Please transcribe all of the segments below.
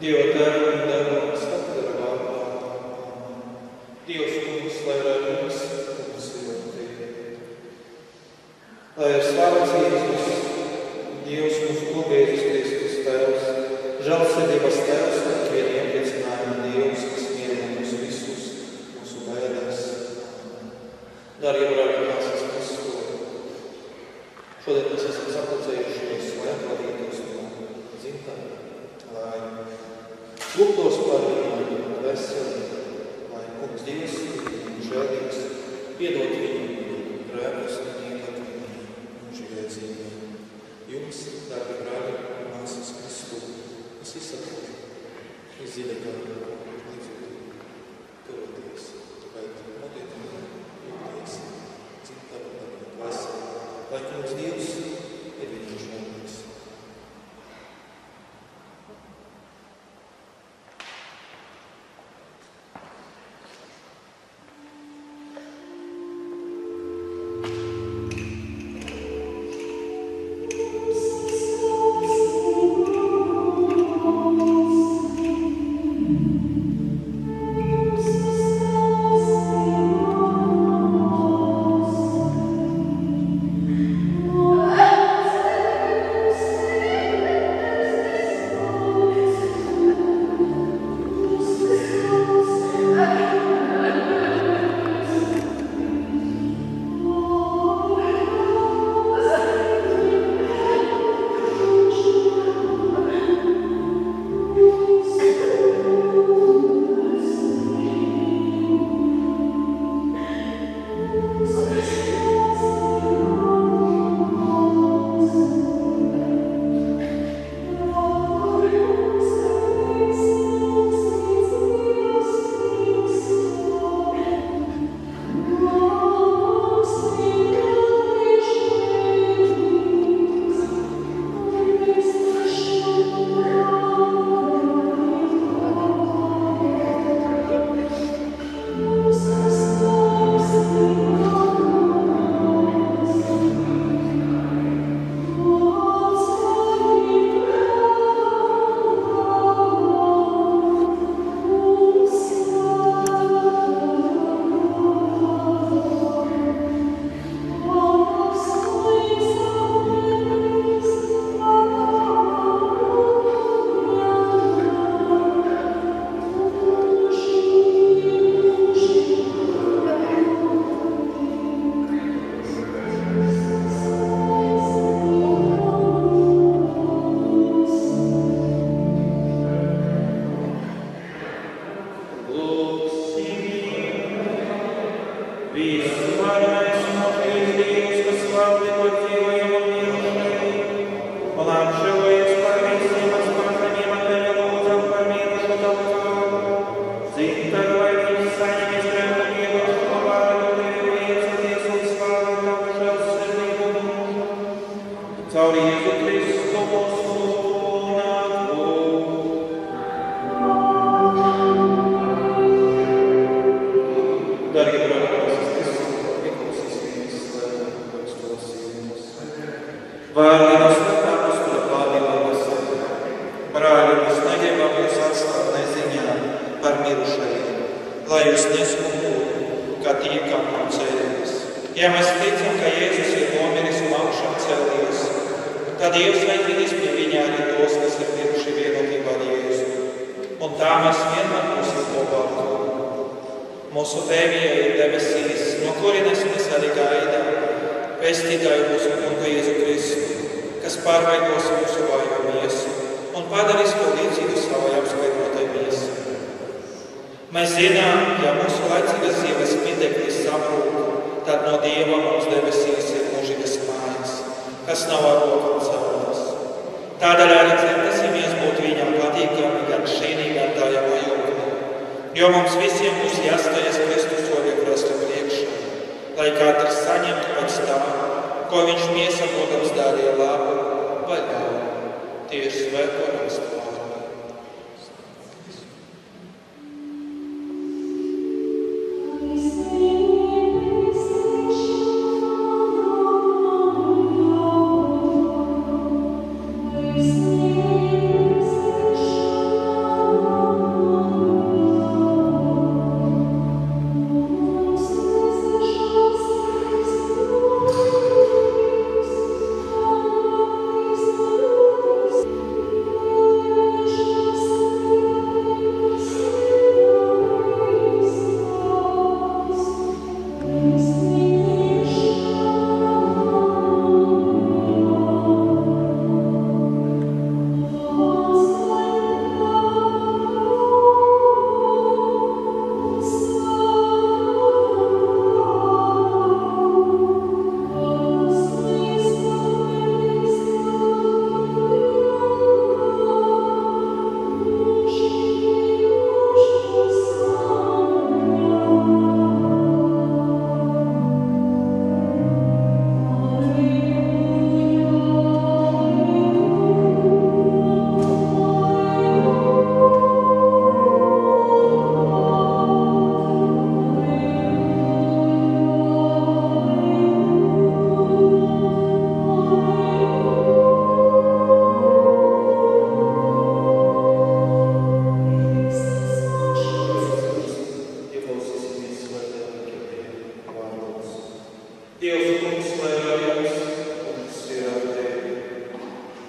Dieva Tēva un Dēla un Svētā vārdā. Dievs kungs, lai ar mums ļoti. Lai ir slavēts Jēzus, Dievs mūsu Kungs Kristus Tēvs, žēlsirdības Tēvs un ikviena iepriecinājuma Dievs, kas mierina mūs visus, mūsu bēdās. Darbie brāļi un māsas Kristu, šodien mēs esam sapulcējušies, lai atvadītos no dzimtām, lai lūgtos par viņu veselību, lai Kungs Dievs viņu žēlīgs, piedot viņu grēkus un iedot viņu mūžīgajā dzīvē. Jums, darbie brāļi un māsas Kristu, es izsaku izdziļinājumu līdzīgi turoties, bet notiekami jūties dzimtām un veselību, lai Kungs Dievs ir viņu žēlīgs.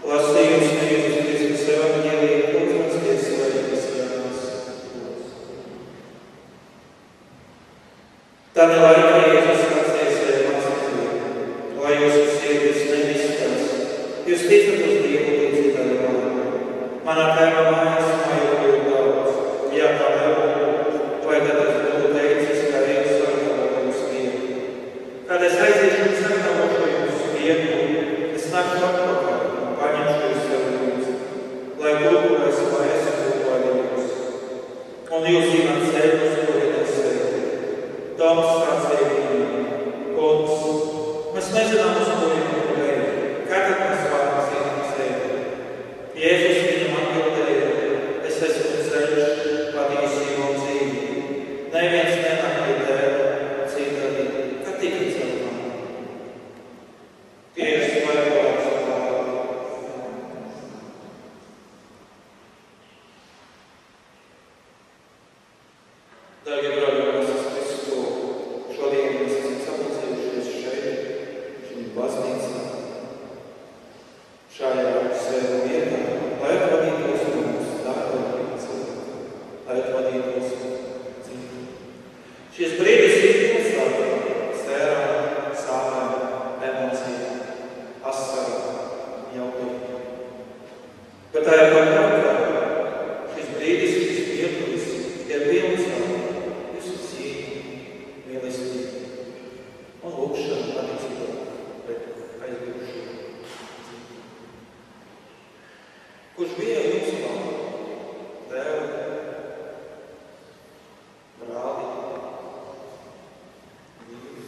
Lasījums no Jēzus Kristus evanģēlijā, lūdzams, Dievs svētītas Jānis. Tādā laikā Jēzus sacīja saviem mācekļiem: lai jūsu sirdis neizskās, jūs ticat uz Dievu līdz galam. Manā Tēva mājās mājokļu ir daudz, ja tā nebūtu, vai tad es būtu teicis, ka eju sargāvot jums vietu. Kad es aiziešu un sargāvošu jums vietu, es nākšu atpakaļ un paņemšu jūs sev līdzi, lai tur, kur esmu, es būtu ar jums. Un jūs zināt ceļus, kuriem es eju. Toms sacīja viņam: Kungs, mēs nezinām, uz kuriem eju. Kā tad mēs varam zināt ceļu? Jēzus viņam atbildēja: es esmu ceļš, patiesība un dzīve. Neviens nenāk pie Tēva citādi, kā tikai caur mani. Tie ir svētās vārdi. Darbie brāļi un māsas Kristu, šodien mēs esam sapulcējušies šeit, šī baznīcā, šajā svētā vietā, lai atvadītos no mūsu darba un cilvēku, lai atvadītos dzīvi. Šis brīdis ir pilsēta, sērām, sāpēm, emocijām, asarām, jautājumiem. Bet tajā pat laikā šis brīdis, šis mirklis ir pilns ar visu cieņu, mīlestību un lūgšanu attiecībā pret aizgājušo dzīvi. Kurš bija jūsu māte, tēva, brāli, vīri,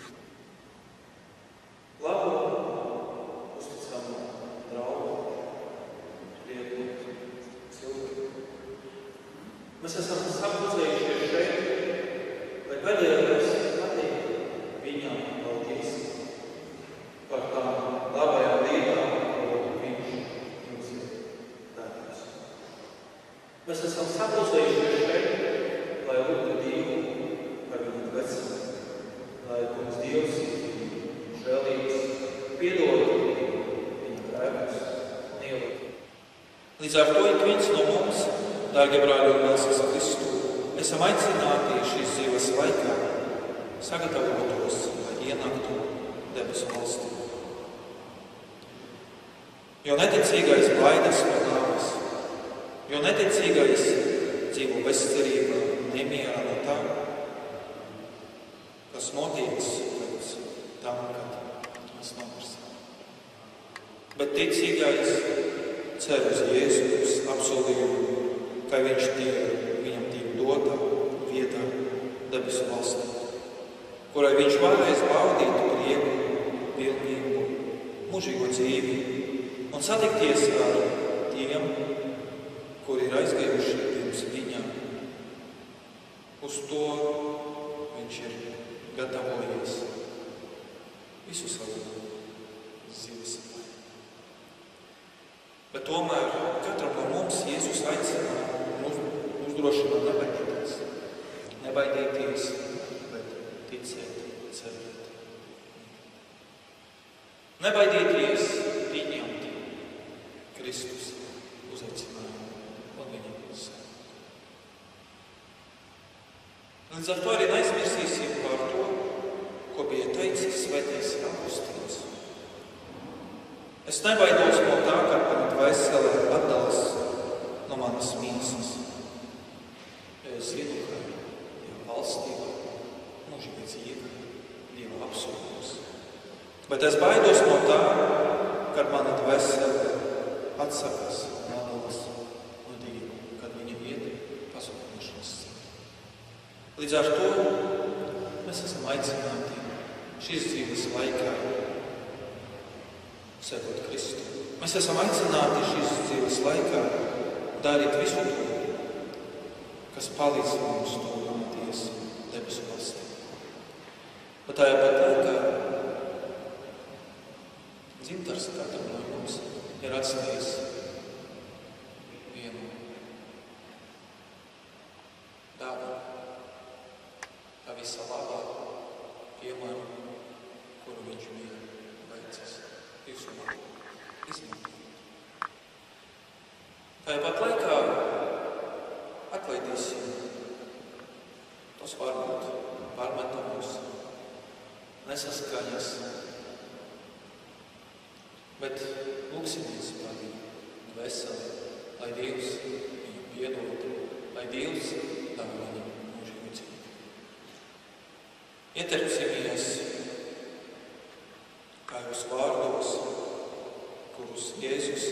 labu, uzticamu draugu, priekļu, cilvēku. Mēs esam sapulcējušies šeit, lai pēdējais pateiktu viņam paldies par tām labajām lietām, ko viņš jums ir darījis. Mēs esam sapulcējušies šeit, lai lūgtu Dievu par viņu dvēseli, lai Kungs Dievs žēlīgs piedod viņa grēkus un ievadu. Līdz ar to ik viens no mums, dārgie brāļi un māsas Kristu, esam aicināti šīs dzīves laikā sagatavotos, lai ienāktu debesu valstī. Jo neticīgais baidās no nāves, jo neticīgais dzīvo bezcerībā, nemierā no tā, kas notiek līdz tam, kad mēs nomirsim. Bet ticīgais cer uz Jēzus apsolījumu, ka viņš viņam tiek dota vietā debesu valstī, kurai viņš varēs baudīt prieku, pilnību, mūžīgo dzīvi un satikties ar tiem, kuri ir aizgājuši pirms viņam. Uz to viņš ir gatavojies visu savu dzīves. Bet tomēr katram no mums Jēzus aicina uzdrošināt nebaidīties. Nebaidīties, bet ticēt, cerēt. Nebaidīties pieņemt Kristus uzaicinājumu un viņa pusē. Līdz ar to arī neaizmirsīsim par to, ko bija teicis svētais apustulis. Es nebaidos no tā, ka mana dvēsele atdalas no manas miesas. Es zinu, ka Dieva valstība, mūžīga dzīve, Dieva apsolījums. Bet es baidos no tā, kad mana dvēsele atsakās un atdalas no Dieva, kad viņa iet pazudināšanas ceļā. Līdz ar to mēs esam aicināti šīs dzīves laikā sekot Kristu. Mēs esam aicināti šīs dzīves laikā darīt visu to, kas palīdz mums tuvināties debesu valstī. Bet tajā pat laikā dzimtars katram no mums ir atstājis vienu dāvanu, tā visa labā piemēru, kuru viņš bija veicis. Jūs varat izmantot. Tāpat laikā atlaidīsim tos varbūt pārmetamus, nesaskaņas, bet lūksimies par viņu veseli, lai Dievs viņu piedod, lai Dievs dāvā viņam mūžīgu dzīvi. Ieterpsimies kājos vārdos, kurus Jēzus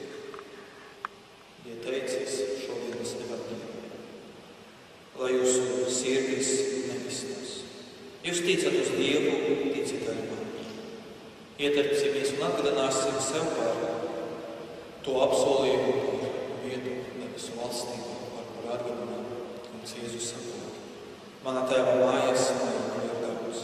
ieteicis šodienas evaņģēlijā, lai jūsu sirdis nevistos. Jūs ticat uz Dievu, ticiet arī man. Ieterpsimies un atgādināsim sev par to apsolījumu par vietu debesu valstībā, par atgādinājumu, kungs Jēzus saka: mana tēva mājas mājokļu ir daudz.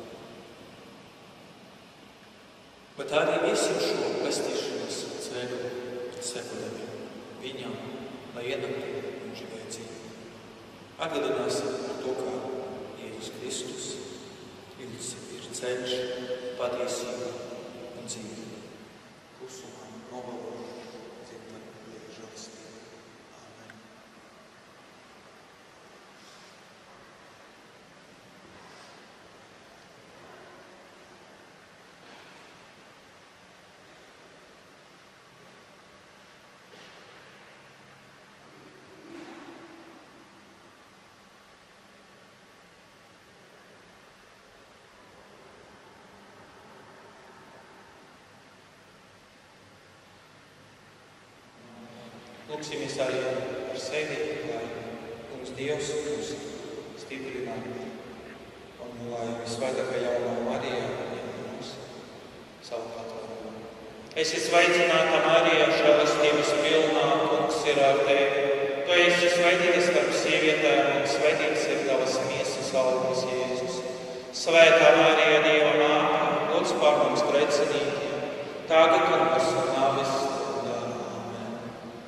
Bet arī visam šo pestīšanas ceļu sekodami viņam, lai ienāktu mūžīgajā dzīvē. Atgādināsim par to, kā Jēzus Kristus ir ceļš, patiesība un dzīve. Klusumā nobalvošu dzirdam Dieva žēlastību. Āmen. Lūksimies arī par sevi, lai kungs Dievs mūs stiprinātu un lai visvairākā jaunā Marija mums savu patvērumu. Esi sveicināta Marija, žēlastības pilnā, kungs ir ar tevi. Tu esi sveitīta starp sievietēm un sveitīts ir tavas miesas augurs Jēzus. Svētā Marija, Dieva māte, lūdz par mums grēciniekiem, tagad un mūsu nāves stundā. Āmen.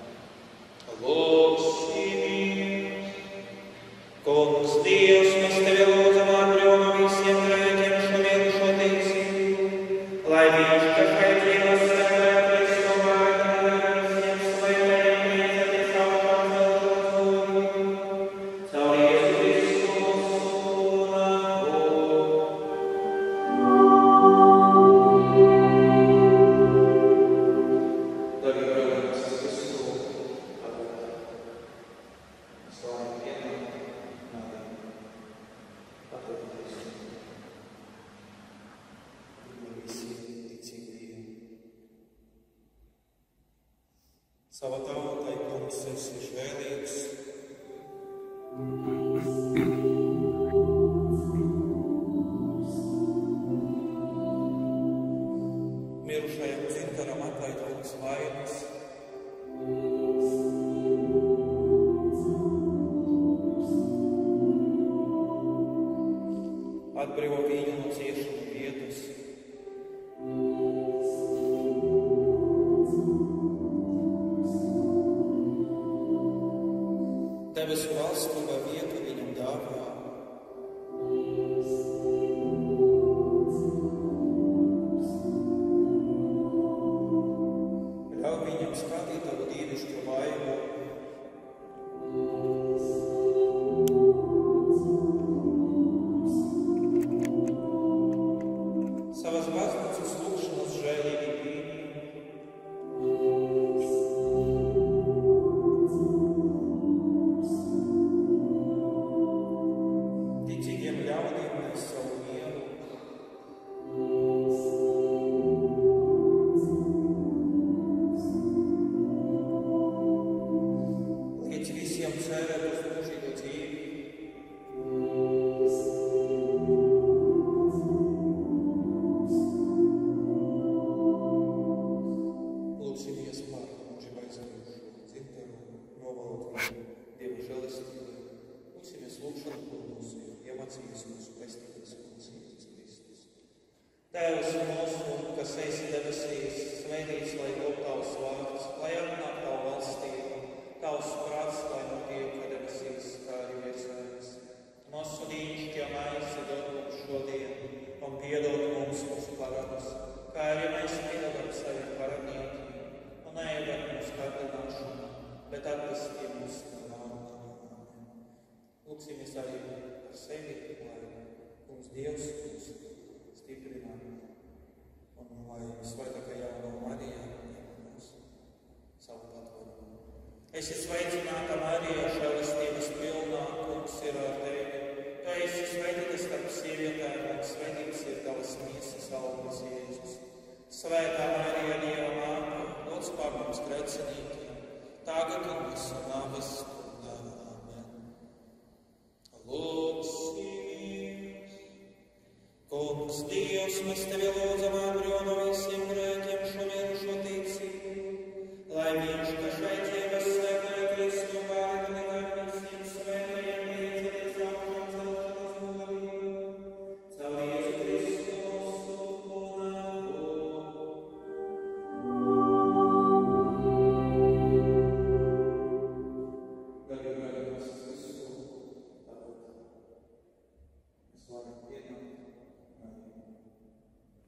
Lūksimies. Kungs Dievs, mēs tevi lūdzam atbrīvo no visiem grēkiem šo mirušo ticību, lai viņš, kas vai dzīvos sevē, Kristu vārdā, visiem slavēm, līdzekļi saukām vēl caur Jēzu Kristu mūsu kungu. Darbie brāļi, Kristu slavu vienam, nādam, pateicoties visiem ticīgajiem. Sava tautai, kungs, esi žēlīgs. Mirušajam dzintaram atlaid, kungs, vainas. Atbrīvo viņu no ciešanu vietas. Debesu valstība vietu viņam dāvā. Ļauj viņam skatīt tavu dievišķo laimu. Savas baznīcas lūgšanas žēlīgi pieņem. Ticīgiem ļaudīm nes savu mieru. Dievs mūs stiprina, un lai Svētākā Jaunā Marija iemanās savu patvarumu. Esi sveicināta, Marija, žēlastības pilnā, Kungs ir ar tevi. Tu esi svētīta starp sievietēm, un svētīts ir tavas miesas augurs Jēzus. Svētā Marija, Dieva māte, lūdz par mums grēciniekiem, tagad un visu nāves stundā. Amen. Lūksimies. Kungs, Dievs, mēs tevi lūdzam atbrīvo no visiem grēkiem šo mirušo ticību, lai viņš, ka šeit Dievas svētajā Kristu vārdu nekā visiem svētajiem līdzēties augšām celšanas godību, caur Jēzu Kristu mūsu kungu. Darbie brāļi, mēs visu tātad mēs varam pienākt.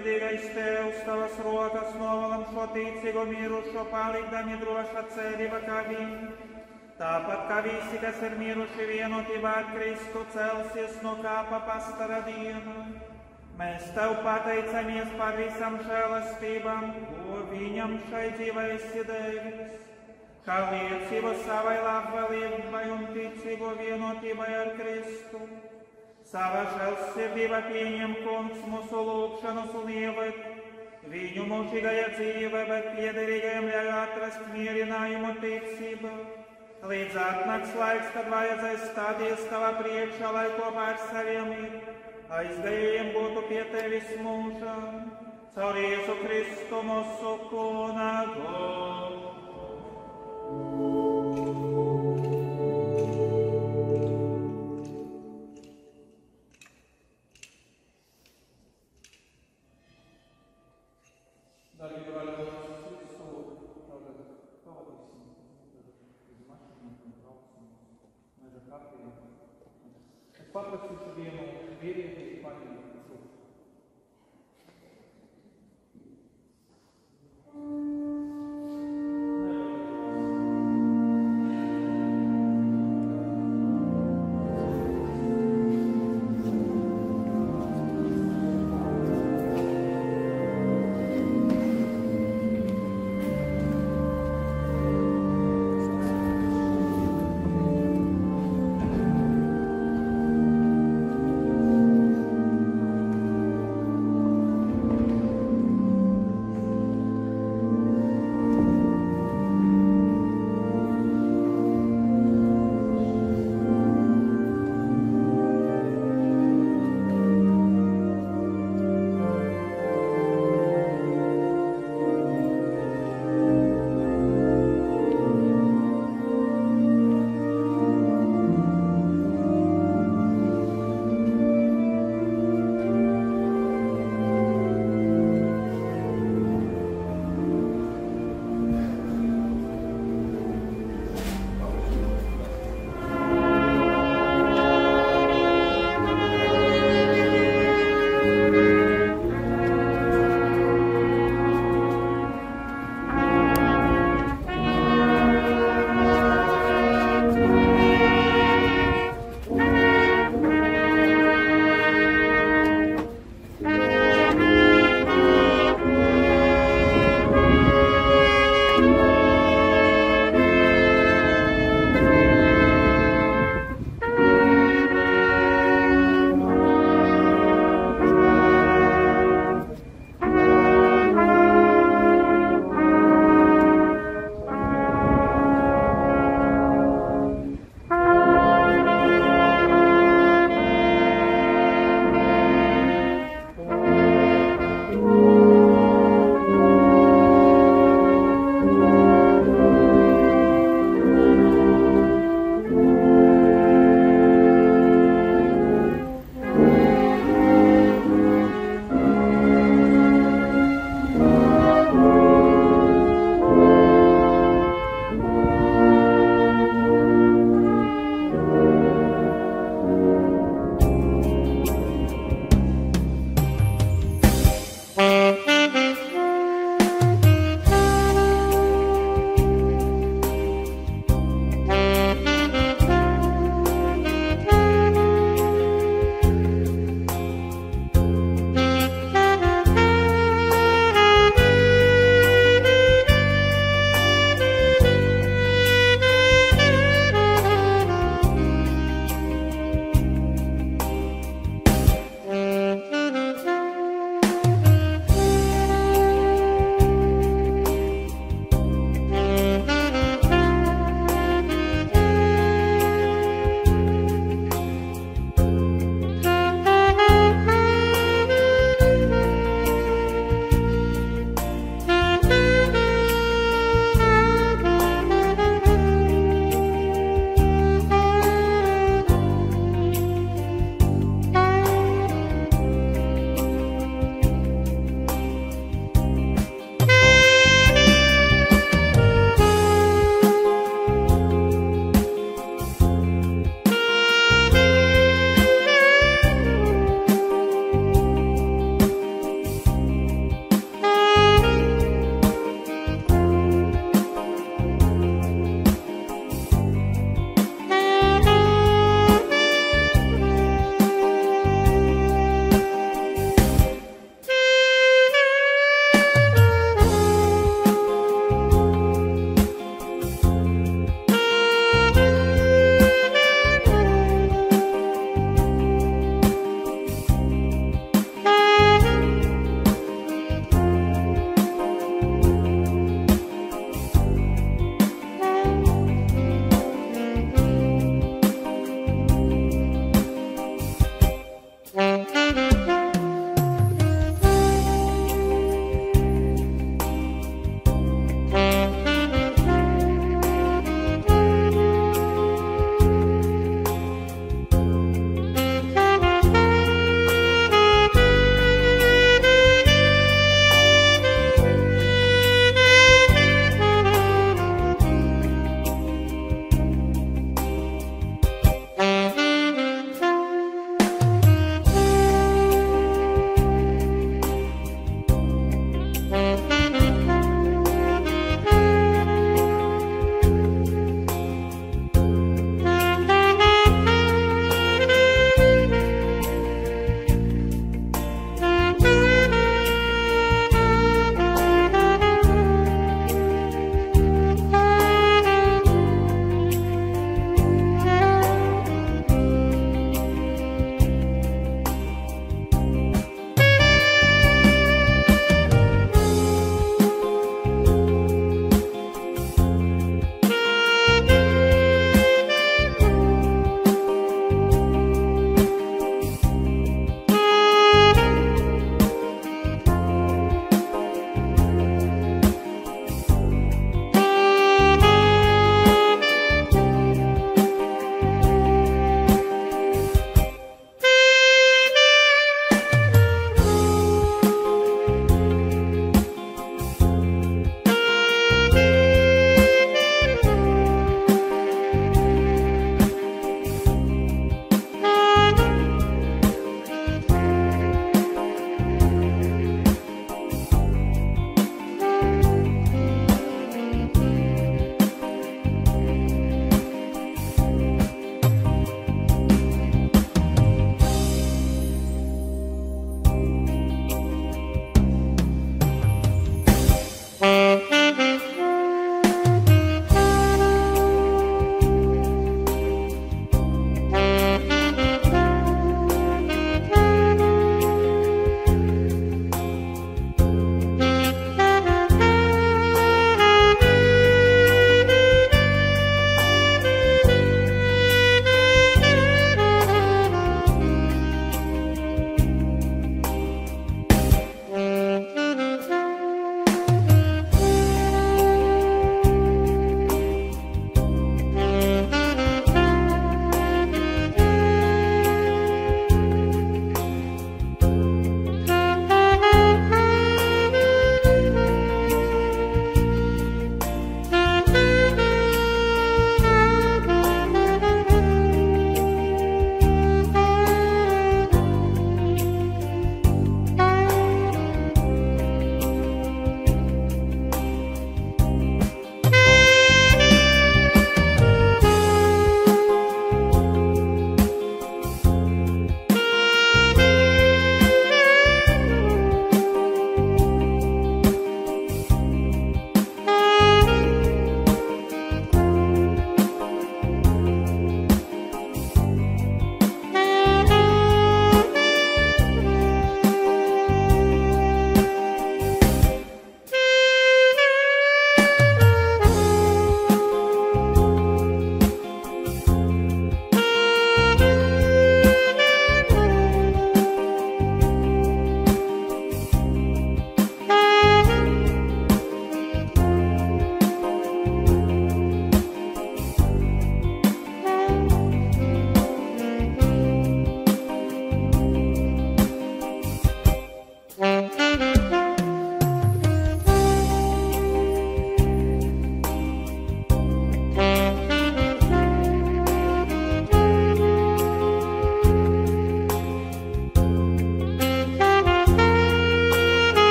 Žēlsirdīgais Tēvs, Tavas rokas novalam šo tīcīgo mirušo, palikdami droša cerība kā viņi. Tāpat kā visi, kas ir miruši vienotībā ar Kristu, celsies no kāpa pastara dienu. Mēs Tev pateicamies par visam žēlastībām, ko viņam šai dzīvē esi devis, kā liecību savai labvēlībai un ticīgo vienotībai ar Kristu. Sava žēlsirdība pieņem, Kungs, mūsu lūgšanas un ieved viņu mūžīgajā dzīvē, bet piederīgajam ļauj atrast mierinājumu ticībā. Līdz atnāks laiks, kad vajadzēs stāties Tavā priekšā, lai kopā ar saviem aizgājējiem būtu pie Tevis mūžam. Caur Jēzu Kristu mūsu kungu. Paprasīšu vienu vīrieti paņemt šo.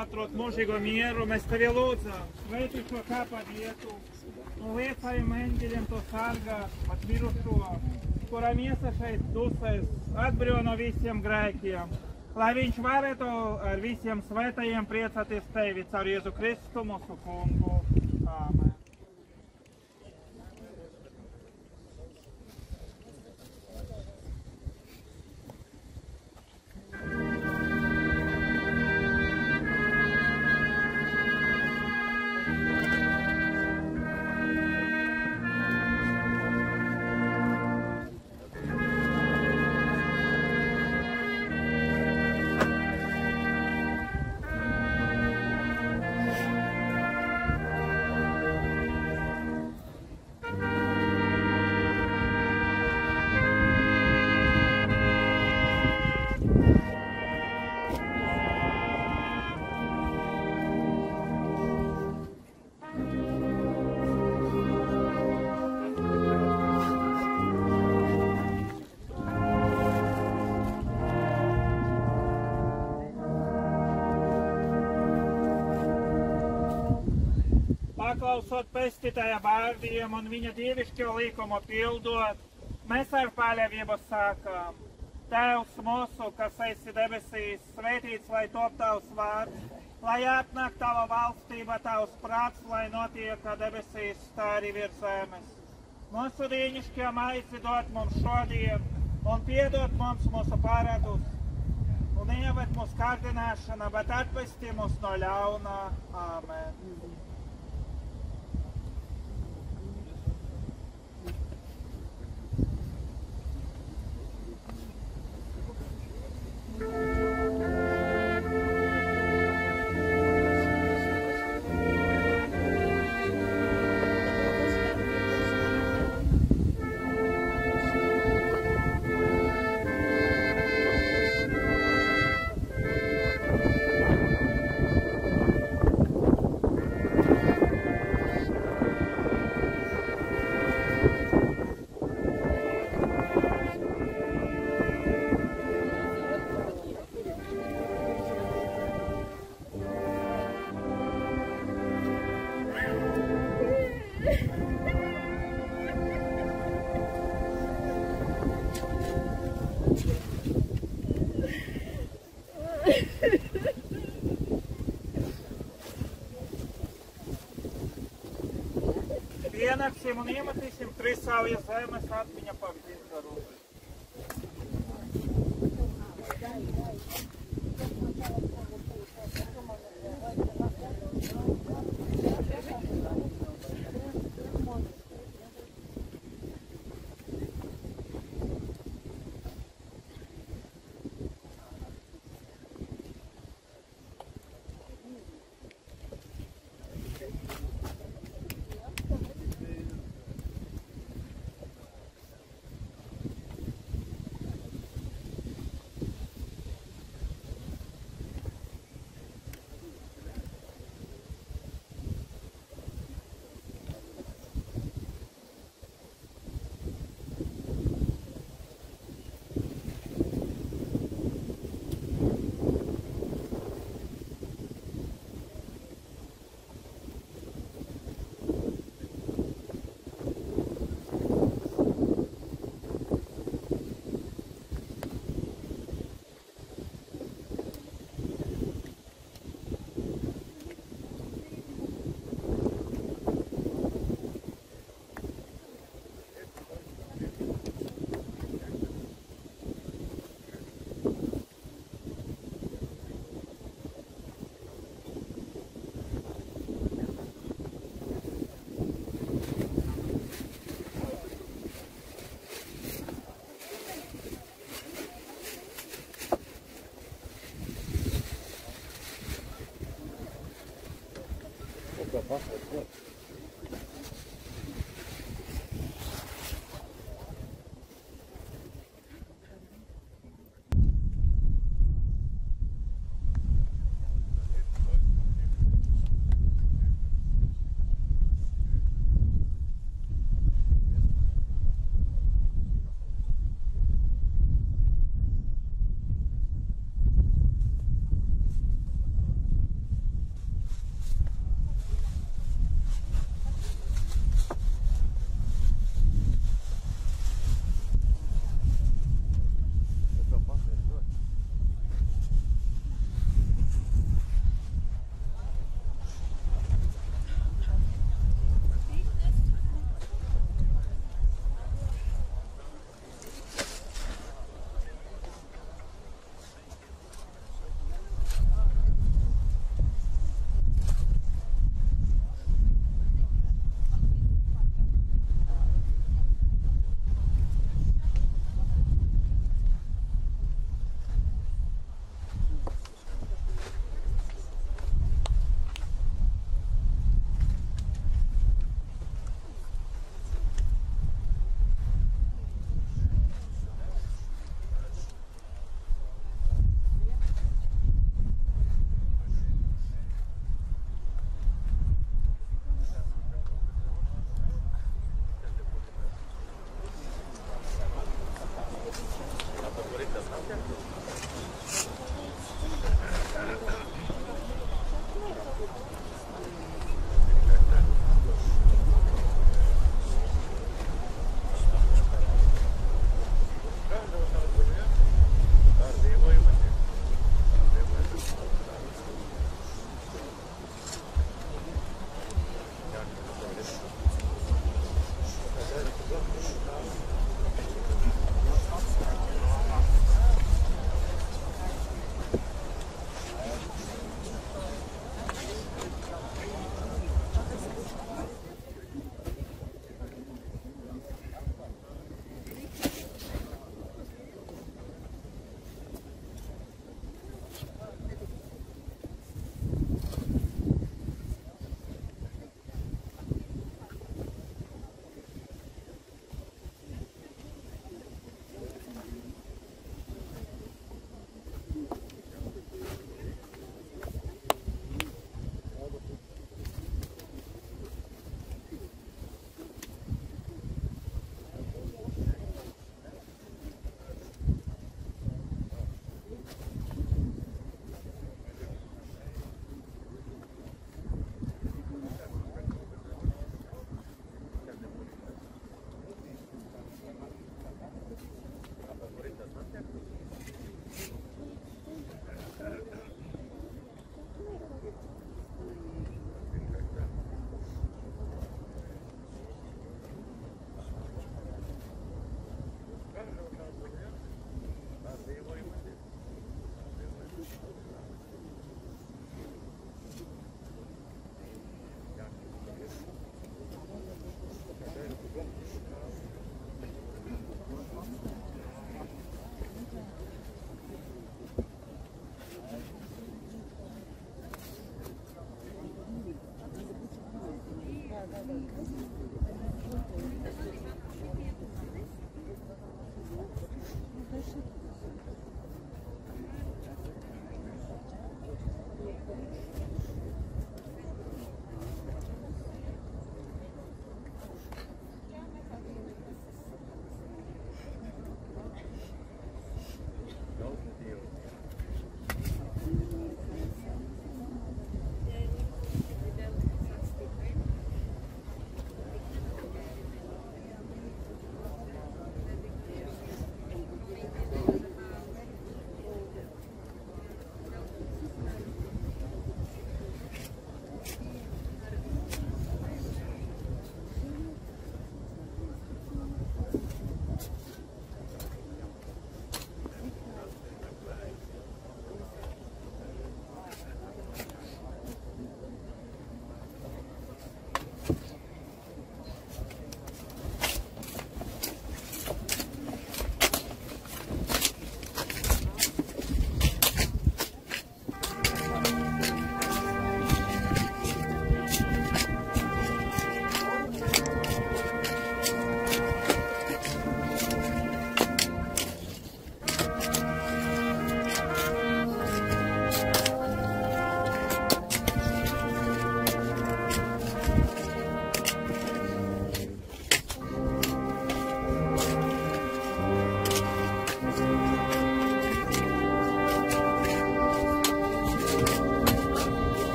atrot mūžīgo mieru, mēs tevi lūdzam, svētī šo kāpa vietu, un liecājam eņģeļiem to sargāt, pat mirušo, kura miesa šeit dusēs, atbrīvo no visiem grēkiem, lai viņš varētu ar visiem svētajiem priecāties tevi caur Jēzu Kristu, mūsu kungu. Āmen. Paklausot pestītāja vārdiem un viņa dievišķo likumu pildot, mēs ar paļāvību sākām. Tēvs mūsu, kas esi debesīs, svētīts, lai top tavs vārds, lai atnāk tava valstība, tavs prāts, lai notiek kā debesīs, tā arī virs zemes. Mūsu dīņišķie maizi dod mums šodien un piedod mums mūsu pārādus. Un neieved mūsu kārdināšanā, bet atpestī mūs no ļaunā. Āmen. Pienāksim un iemetīsim Krisālijas zemes atmiņa par Zingaru.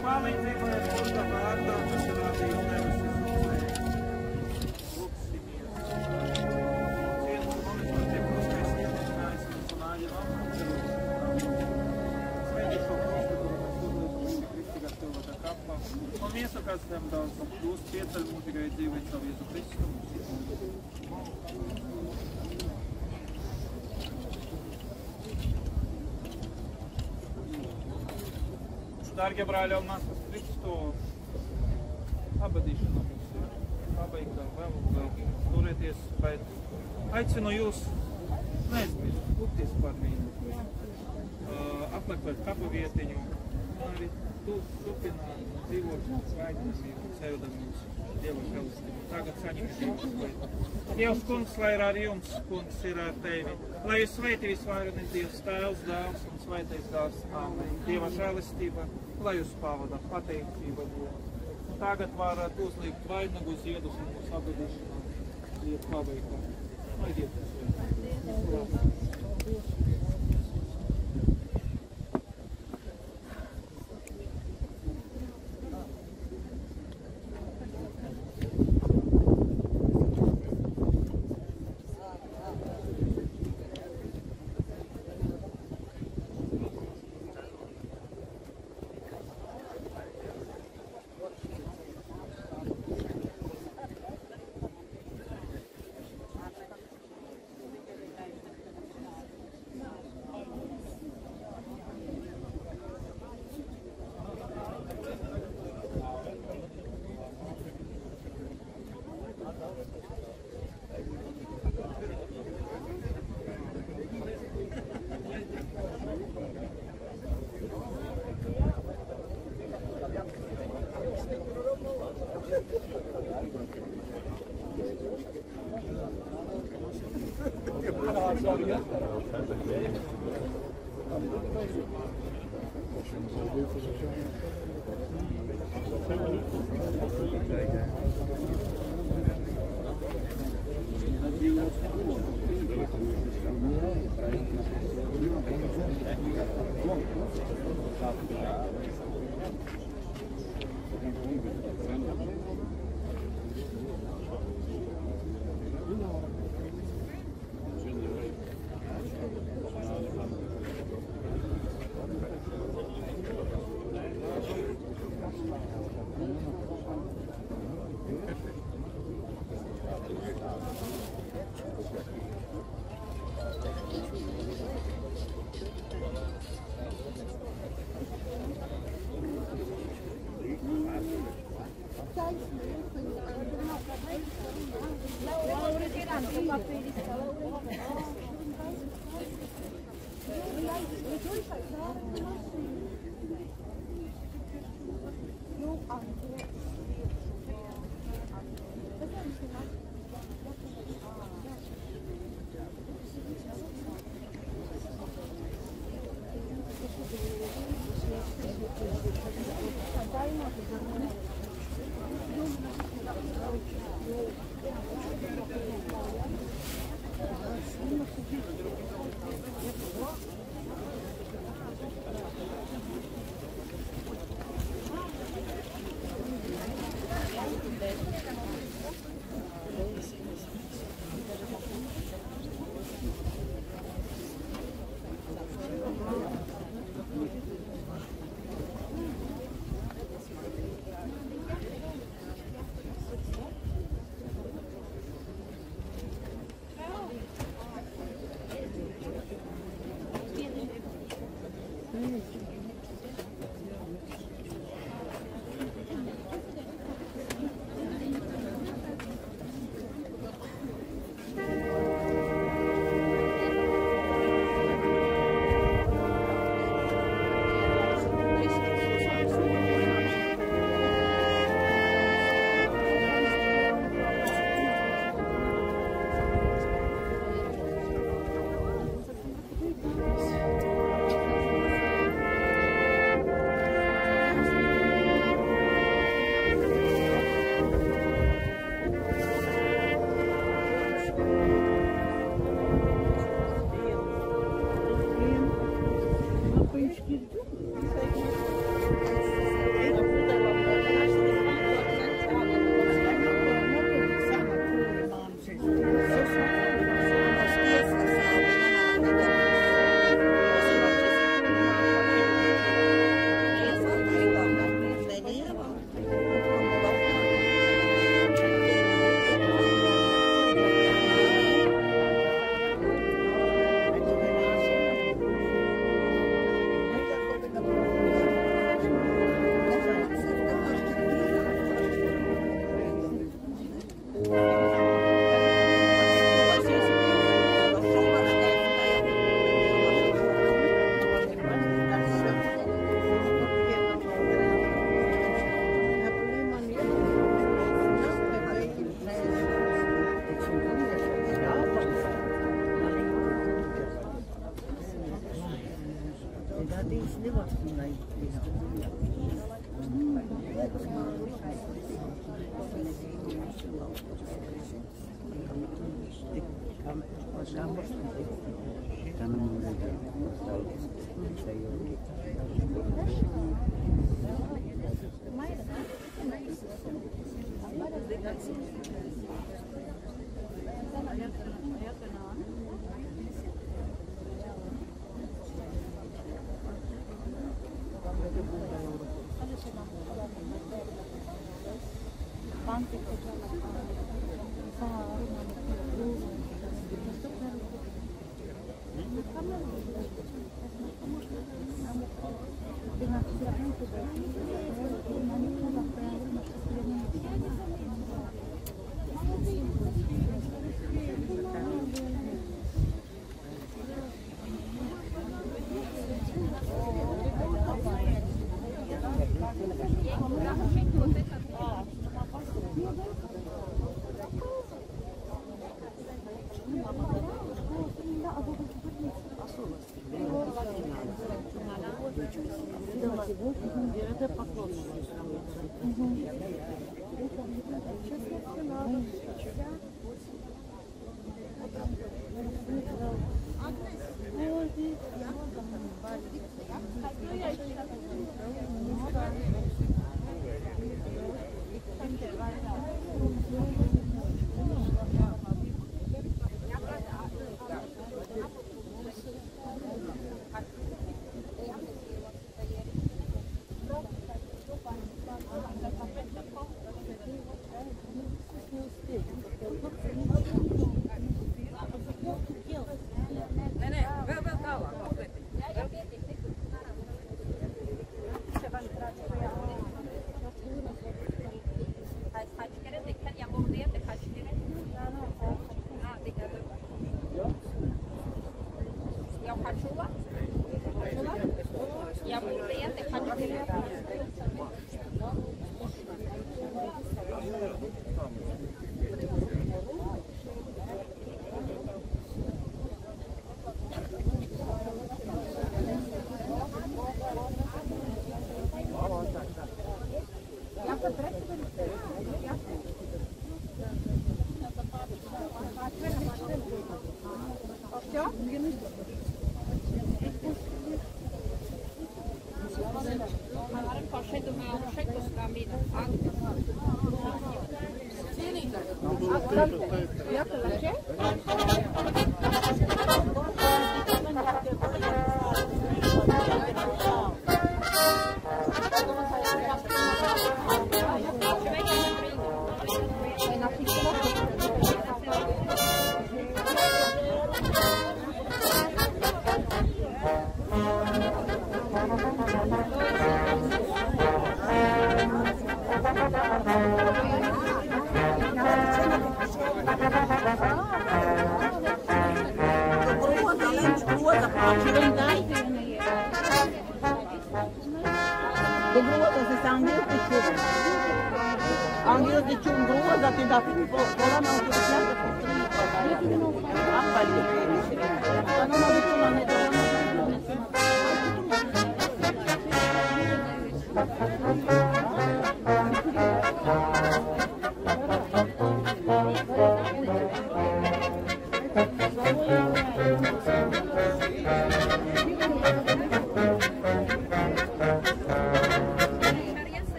palīdzību Kunga vārdā, kas ir radījis debesis un zemi. Lūksimies. Cienu momentos tiek uztais ietekmējis mums un āģinām atcerot. Sveiki šo procedumu, kas uzliek kristīgā cilvēka kapā. Un viesakās tiem daudz jūs pieceļ mūžīgai dzīvei savu Jēzu Kristu. Dārgie brāļi un māsas Kristu, abadīšana mums ir pabeigta vēl turēties, bet aicinu jūs neaizmirst, lūgties par viņu, apmeklēt kapu vietiņu, un arī turpināt dzīvot svaidamību, ceļdamības Dieva žēlastību. Tagad saņemiet. Dievs kungs, lai ir ar jums, kungs ir ar tevi. Lai jūs svētī visvarenais Dievs, Tēvs, Dēls un Svētais Gars. Āmen. Dieva žēlastība, lai jūs pavada pateicība Dievam. Tagad varat uzlikt vainagu ziedus un mūsu abadīšanā iet pabeigā. Lai Dievs svētī.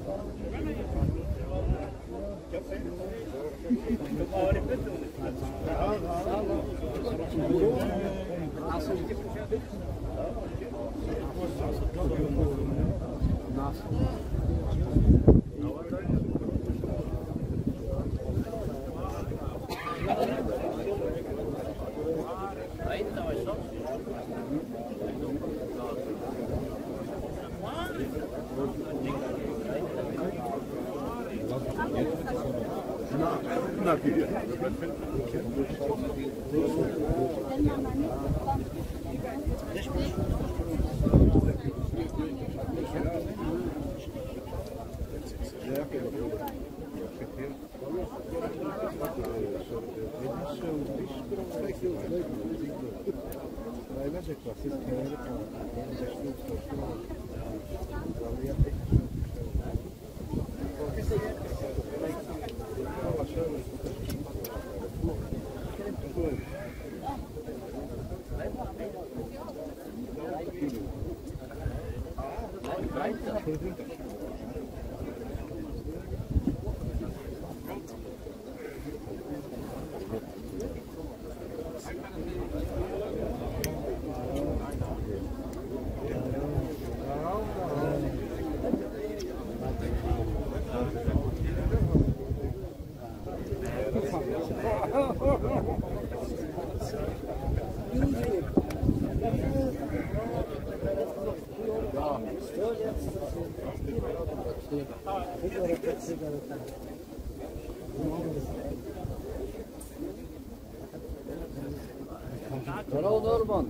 Hello, Norman.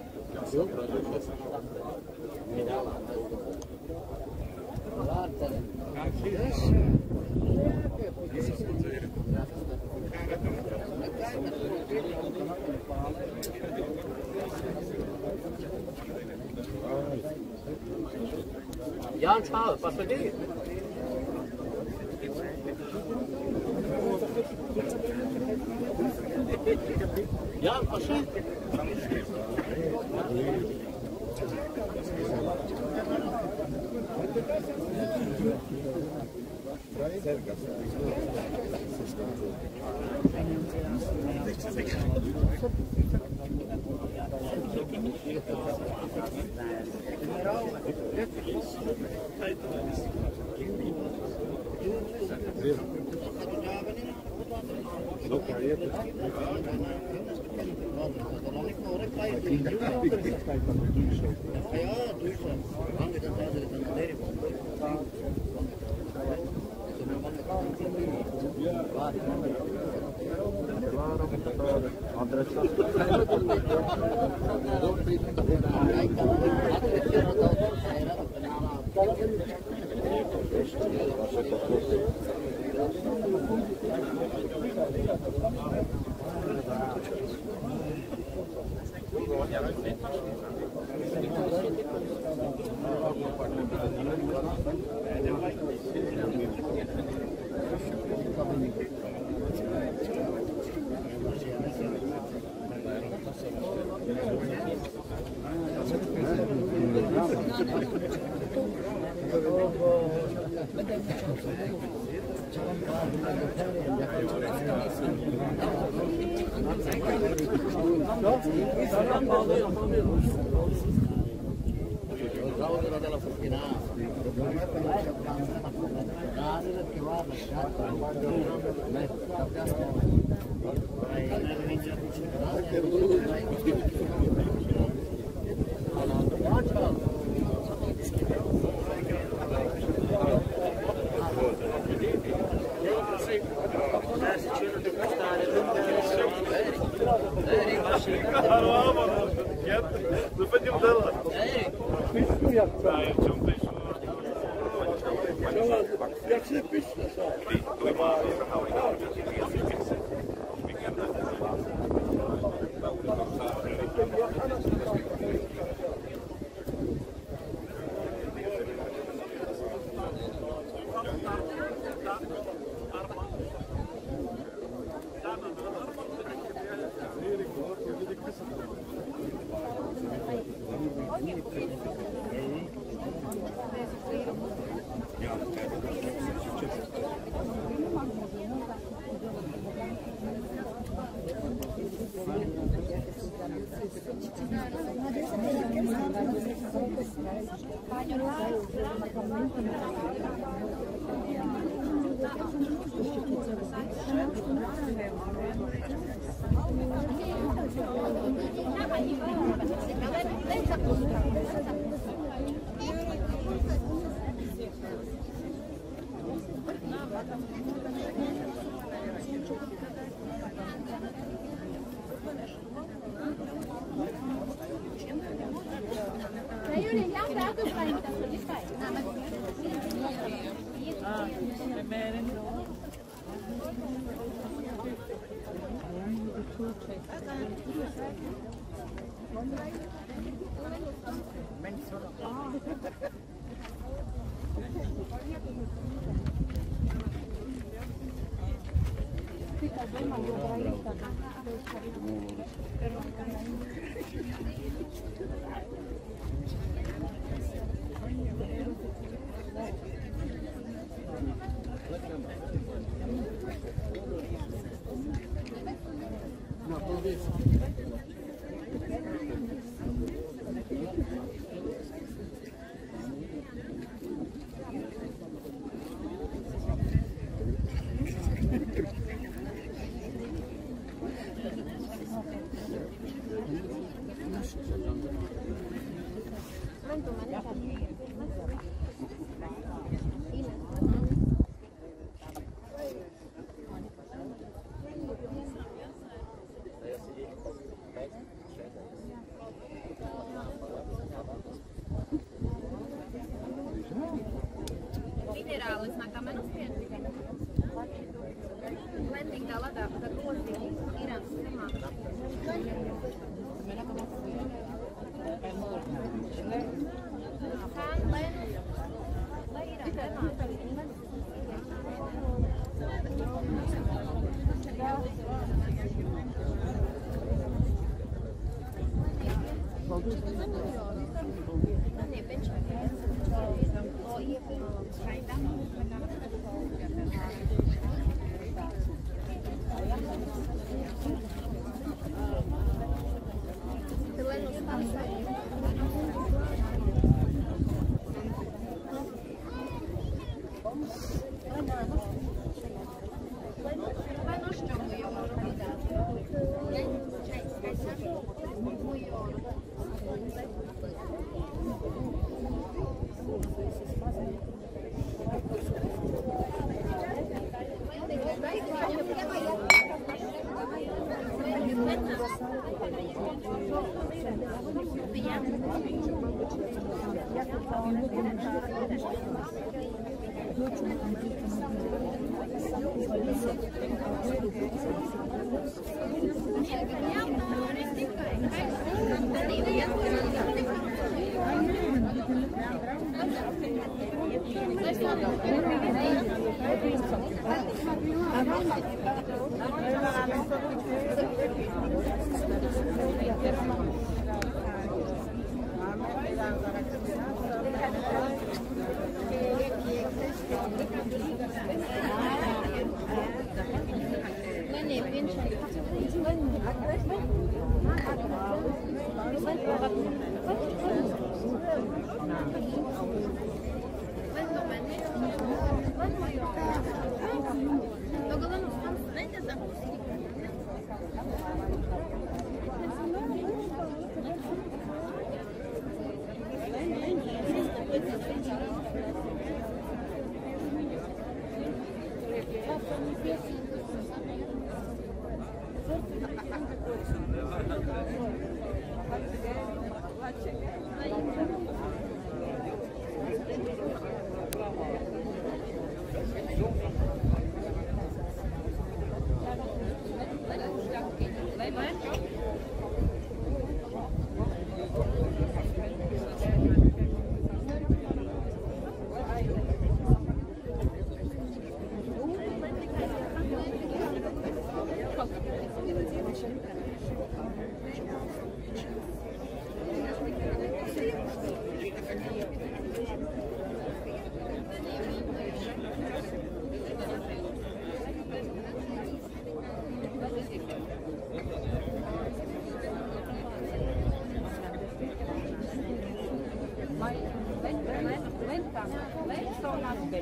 Jan, ciao, posso vedere? Jan, posso?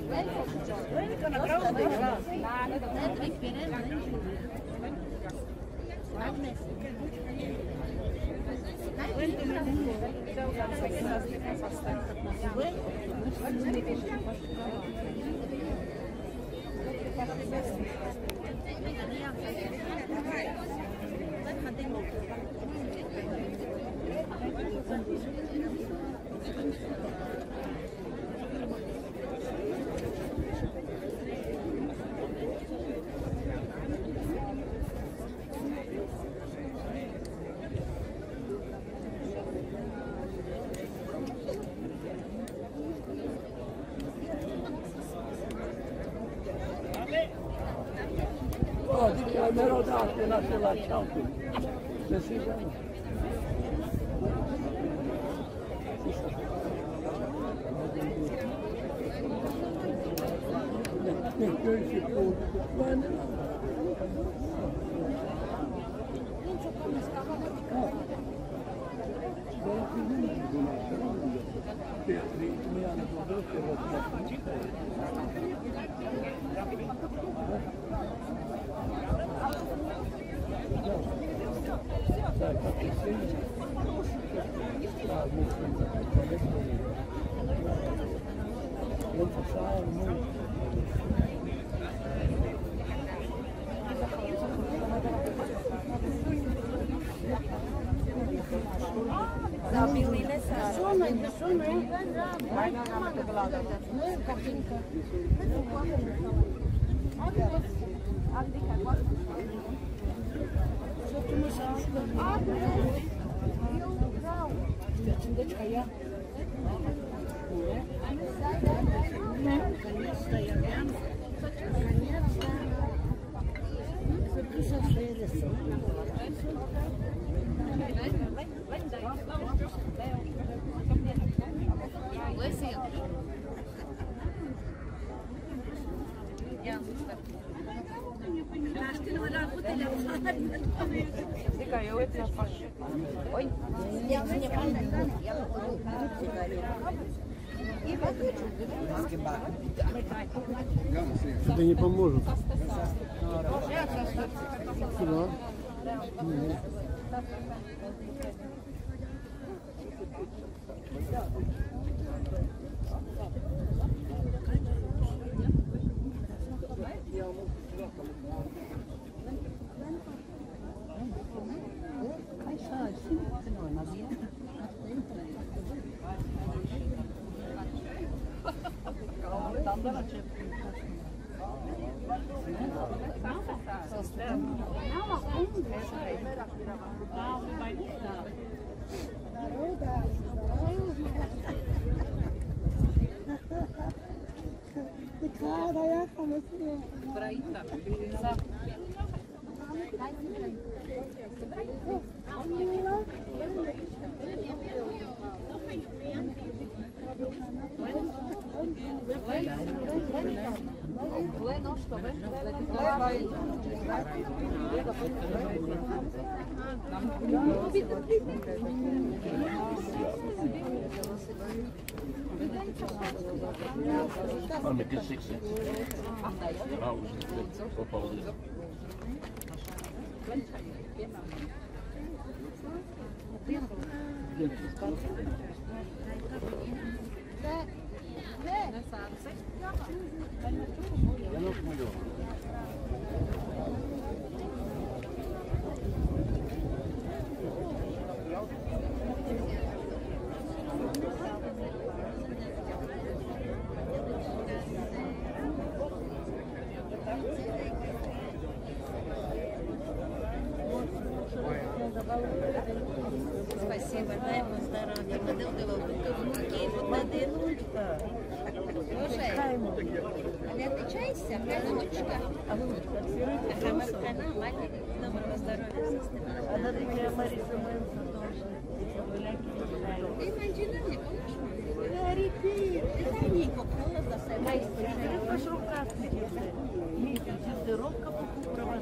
Adică mereu dat în același altul. Să se gândească. Это не поможет. Сюда. I'll make it 6 cents. Спасибо, дай ему здоровья. Модель внуки, модель. Слушай, а не отличайся, внучка. Ага, Маркана, матери, доброго здоровья, сестра. Она такая Мариса Мэнсон тоже. Ты начинал, не помнишь? Говорите, это не попала за собой. Ваш рукав здоровка покупала.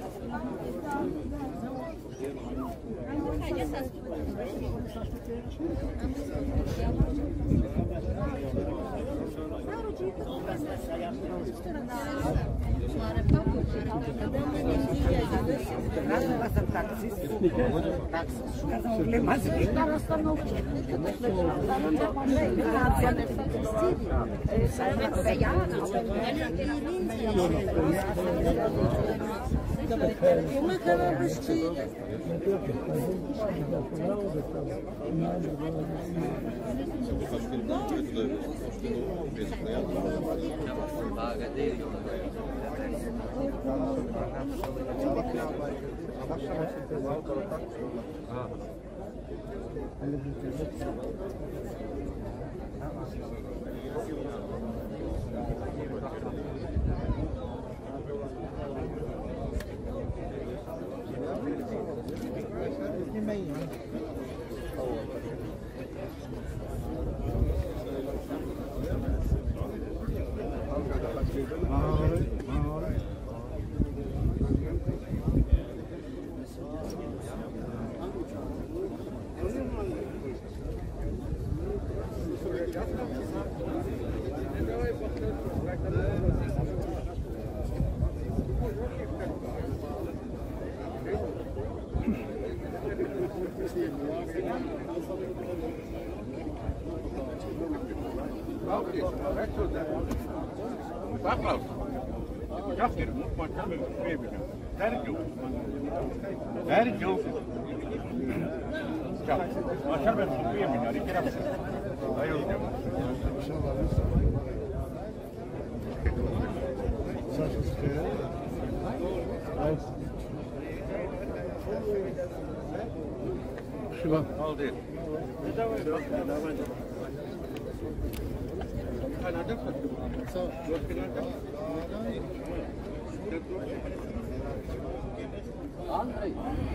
Andrei.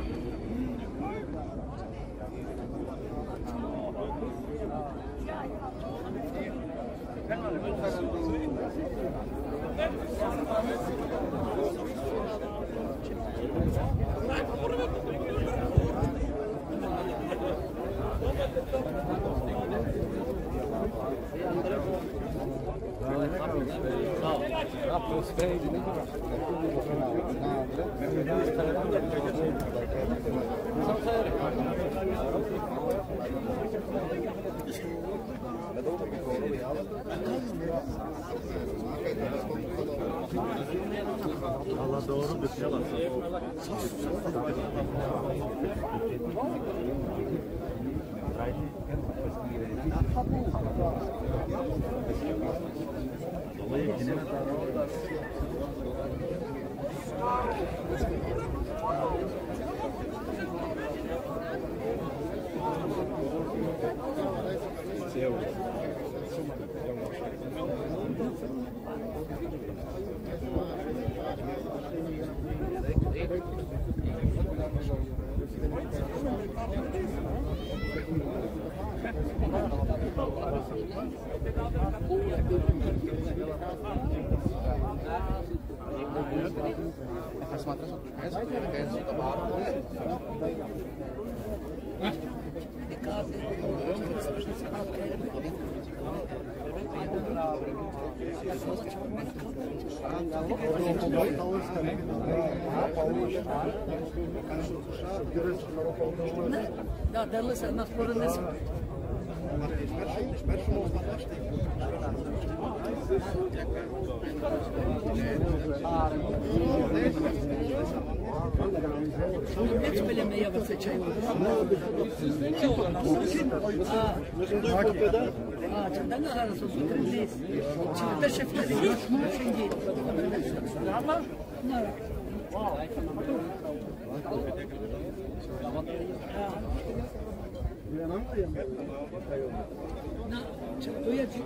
Allah doğru bir yalan. Da, darle se nas porodnes. Već beleme ja se čaju. A, da na rana su trendes. Čita šeftali, šengi. Ama? No. Na, dojađi,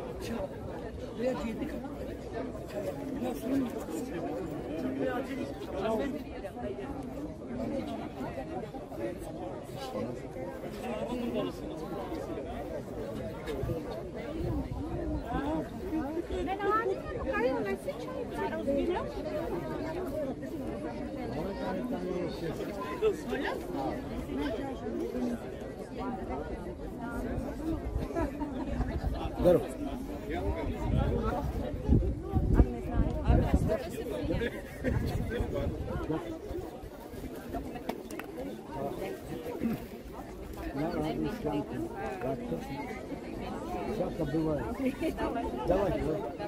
Здорово. Всяко бывает. Давай.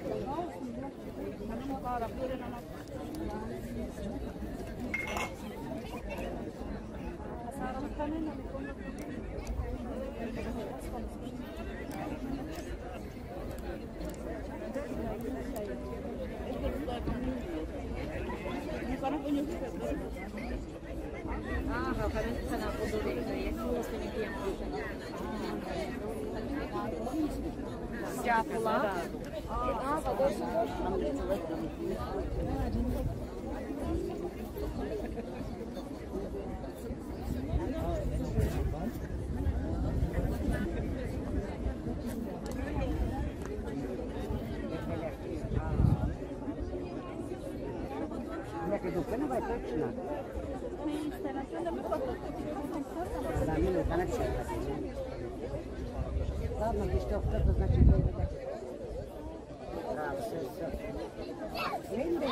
După vai точно. Да, минута на все. Ладно, ты что, кто-то значит не видать. Да, все. Линды.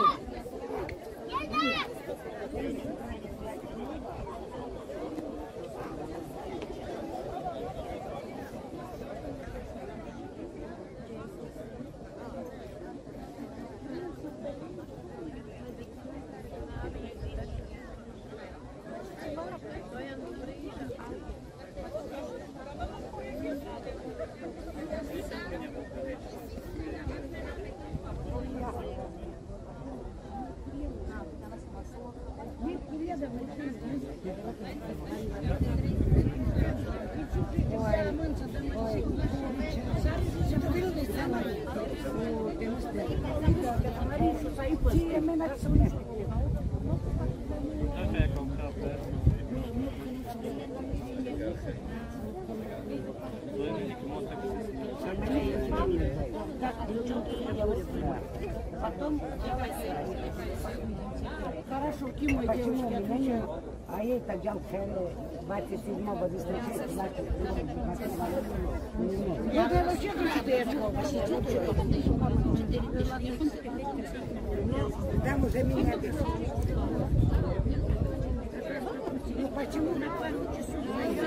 Хорошо, Кима, почему у меня нет? А ей так джамхеле, 27-го дистрикта, значит, я вообще хочу, что я там уже меня ну почему на пару часов?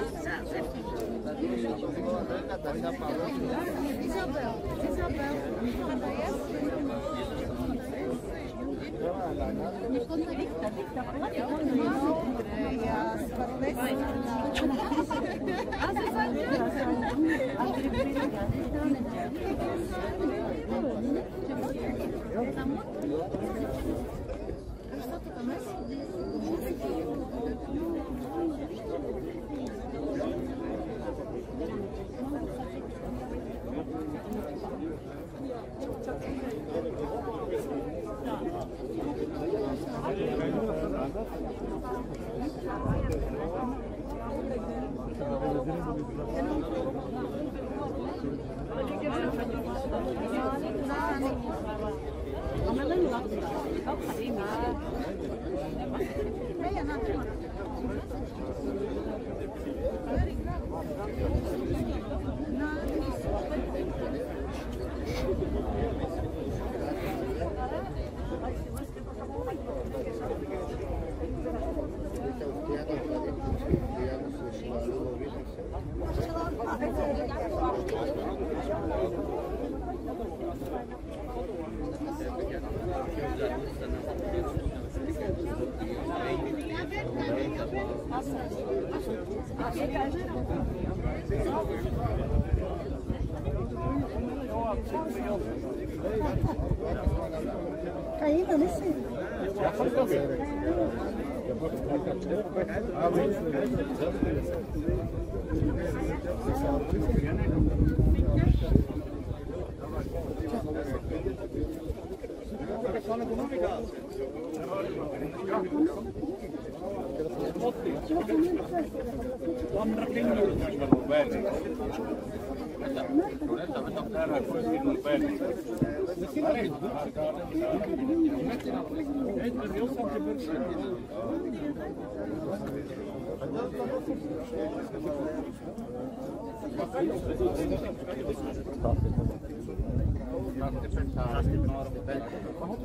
Ainda não sei.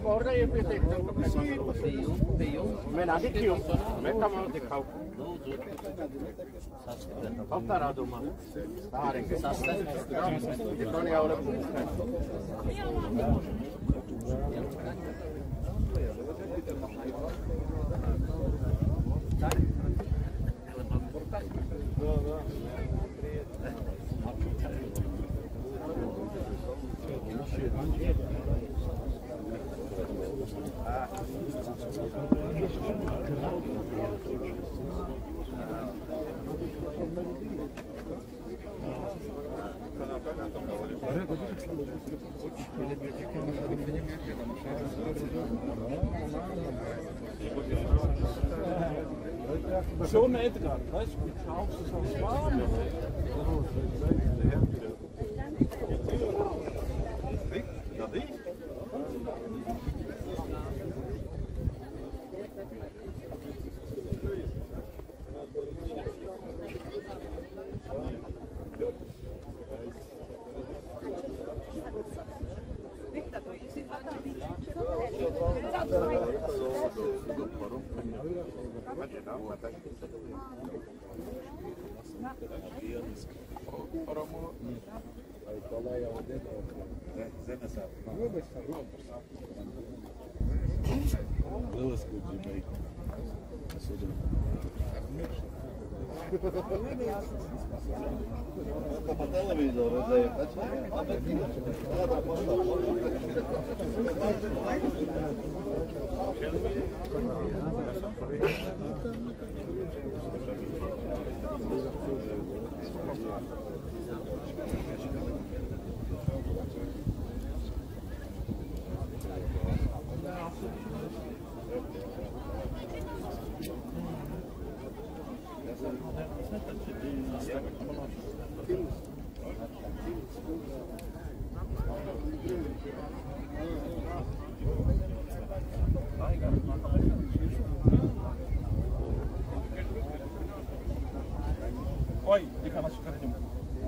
Ahora ya empieza Mennään sitten kiuppaan. Me kamalla tekau. Papparaatuma. Väärinkin. Ja Tonia ole puhuttu. Zo mee te gaan, dat is zwaar. Dat is? Pa televizor redzēju, taču Oi, ik ga naar zo'n doen.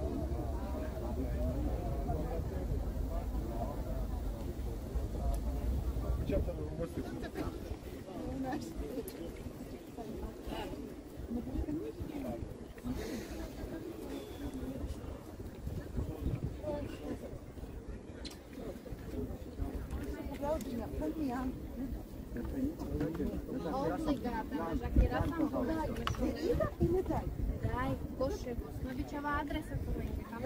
Obrigada, já que era Дай, Гоше, обещала адреса твоя.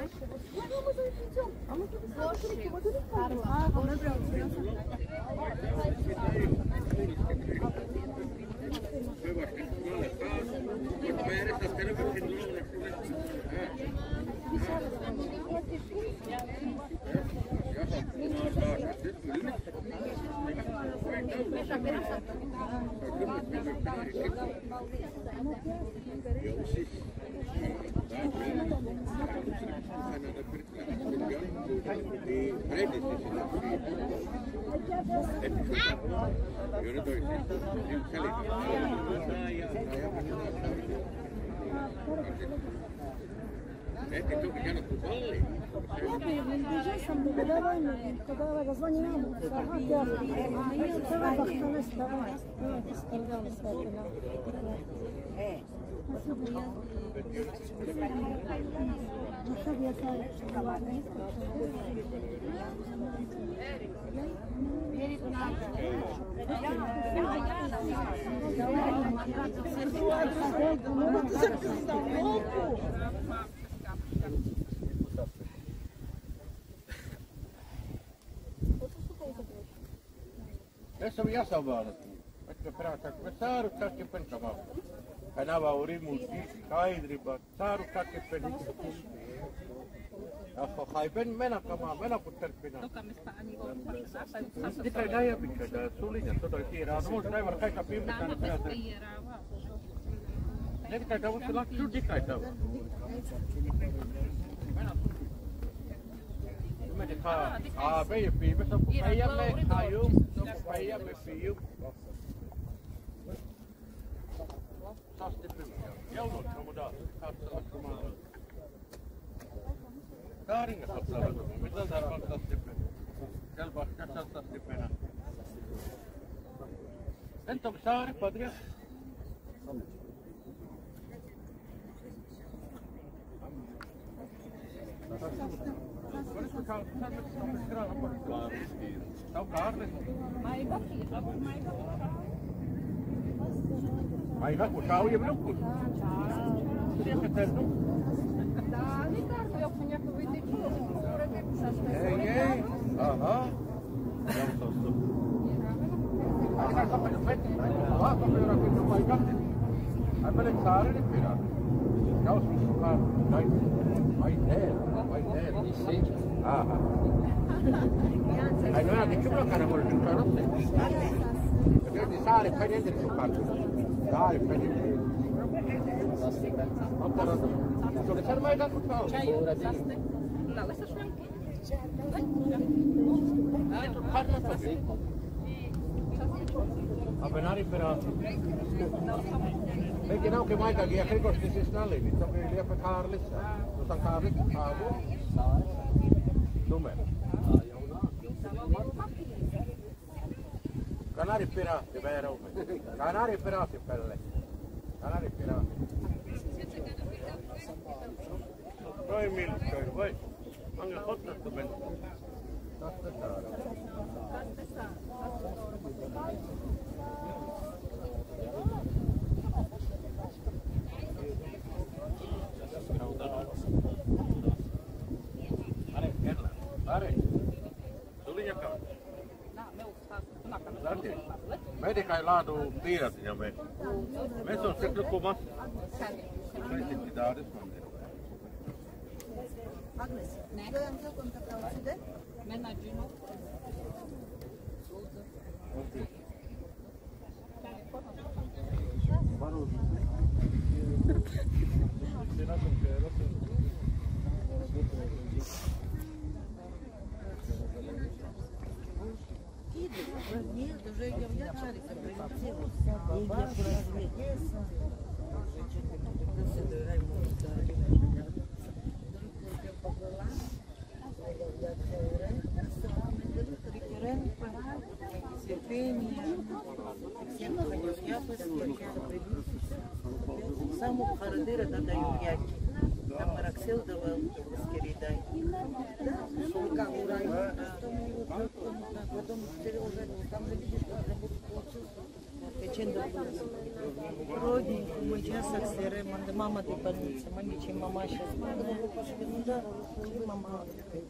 Гоше, Карла, Tässä on jäsenvallat. Että pratat, me saarut kaikki penkamaa. Kanava urimu, kaidriba, saarut kaikki penkamaa. Ja haipen menakamaa, menakutterpina. Sitä ei näin pitkä, tämä sulinen todella kiirää. No muista näin varmaan kaikka pimpitään perätä. Ne pitää tavuttaa laksu dikaita. Mà thì thôi, bây giờ phí mới không phải em đây, hai ôm, không phải em mới phí ôm. Sao sẽ phí? Giao nộp trong đó, sao sẽ phí mà? Karin kanssa, mitä täällä on tästä phí? Kelpaa, tässä on tästä phí nè. Entä onko saari, Patria? Mai kun saa uja minukku. Ei. Aha. Aina kappainen vetti. Vaakapyörä kyllä paikat. Hän menee saarelle pidä. Jaus mukaan. Vai teel. Aha. Ai no anche più una cara vuole giocare a te. Perché di sale fai niente di giocare. Dai, fai niente. Sono c'è mai da tutto. Parla così. A venare per Vedi no che mai che a cosa si snalle, mi sto che lì a Carles, lo sta Carles, dove? Canari pirati, vero? Canari pirati belle. Canari pirati. Noi milk, vai. Anche hotdog bene. Are, tuli jakaa. Me kai laatu tiedät ja me on se lukuma. Me sitten taas Agnes, noi am dat contactul de managerul. Нет, уже я в Янарика прилетела. Саму Харадыра дадаю яки. Там Мараксел давал скиридай. Потом переложили. Там же видишь, что работу получился. Печенье вроде мы часто серые, мама ты больница, мамичи мама сейчас. Да, мама.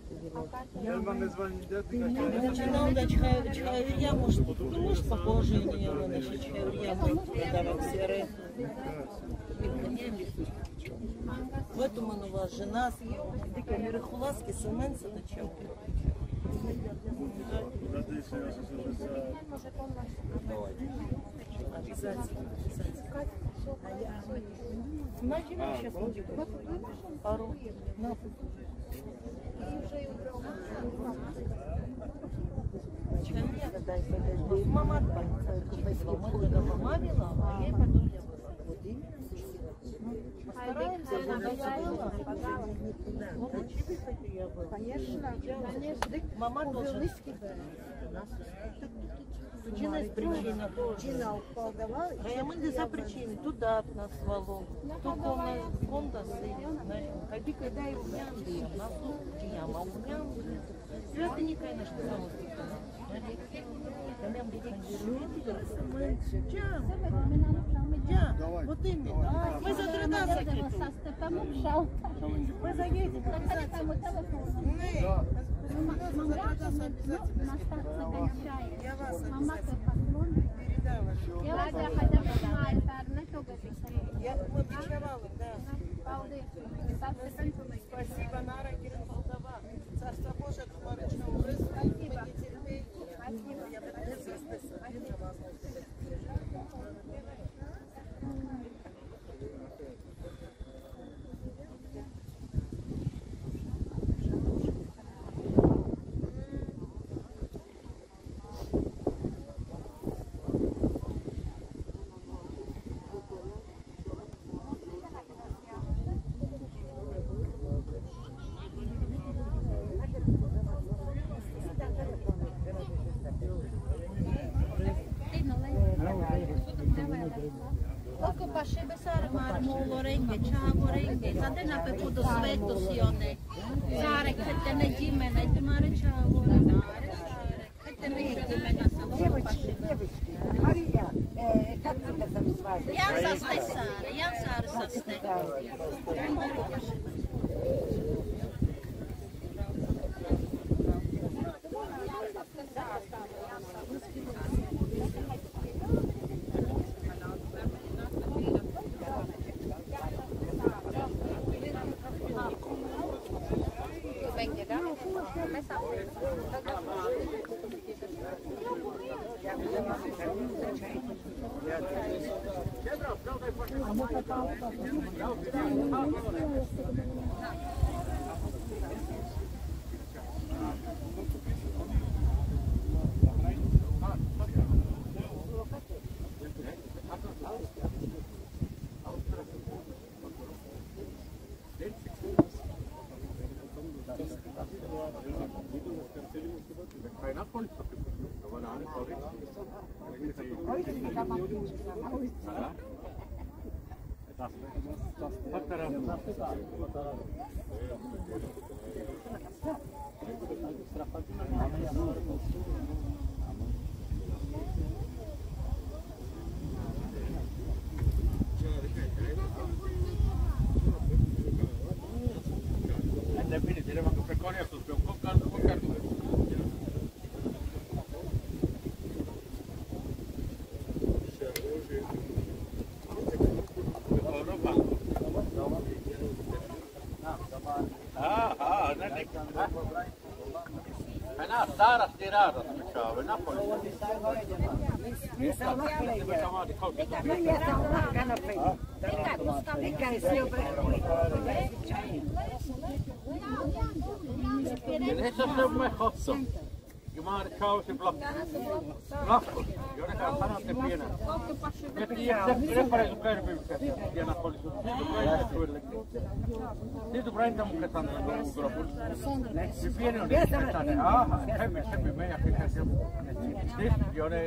Начинал да чхаевия, может по положению наши чхаевия давать серые. В этом у вас жена с Мирахуласки, Суменса, зачем? Обязательно. Знаете, сейчас будет пару. Мама мамила, а я потом конечно. Мама должна. Причина есть причина. Причина упала. А я мы за причины. Туда от нас свало. Только у нас фонда сидит. Когда и у меня, на яма у меня. Это не конечно само. Вот именно. Мы за 13. Мы заедем. Я вас я обещала, да. Спасибо, Нара Кирилл-Полтава. Царство Божие, Кумарычна, Урыс, спасибо. Я поддерживаю вас. Oko pa šebe sarmar mulo renge, čavo renge, zadena pe pudo svetu si one. Zarek, hajte ne džimena, ide mare čavo. Hajte ne džimena sam oko pa šebe. Marija, kako ćete sam svađati? Jan saste sare, jan sare saste. Oko pa šebe. Saaras tiradas mešāve, Napoli. Eso se me hotso. Jumala kausi blakkos. Jodetaan sanotte pienä. Me tiedätte repareisu kärpyyksiä. Ja Napoli. Siitä Brenda mukaan sanotaan Ukrapul. Se pieni on niin. Aha, hemmi meidän pitäisi jo. Jone.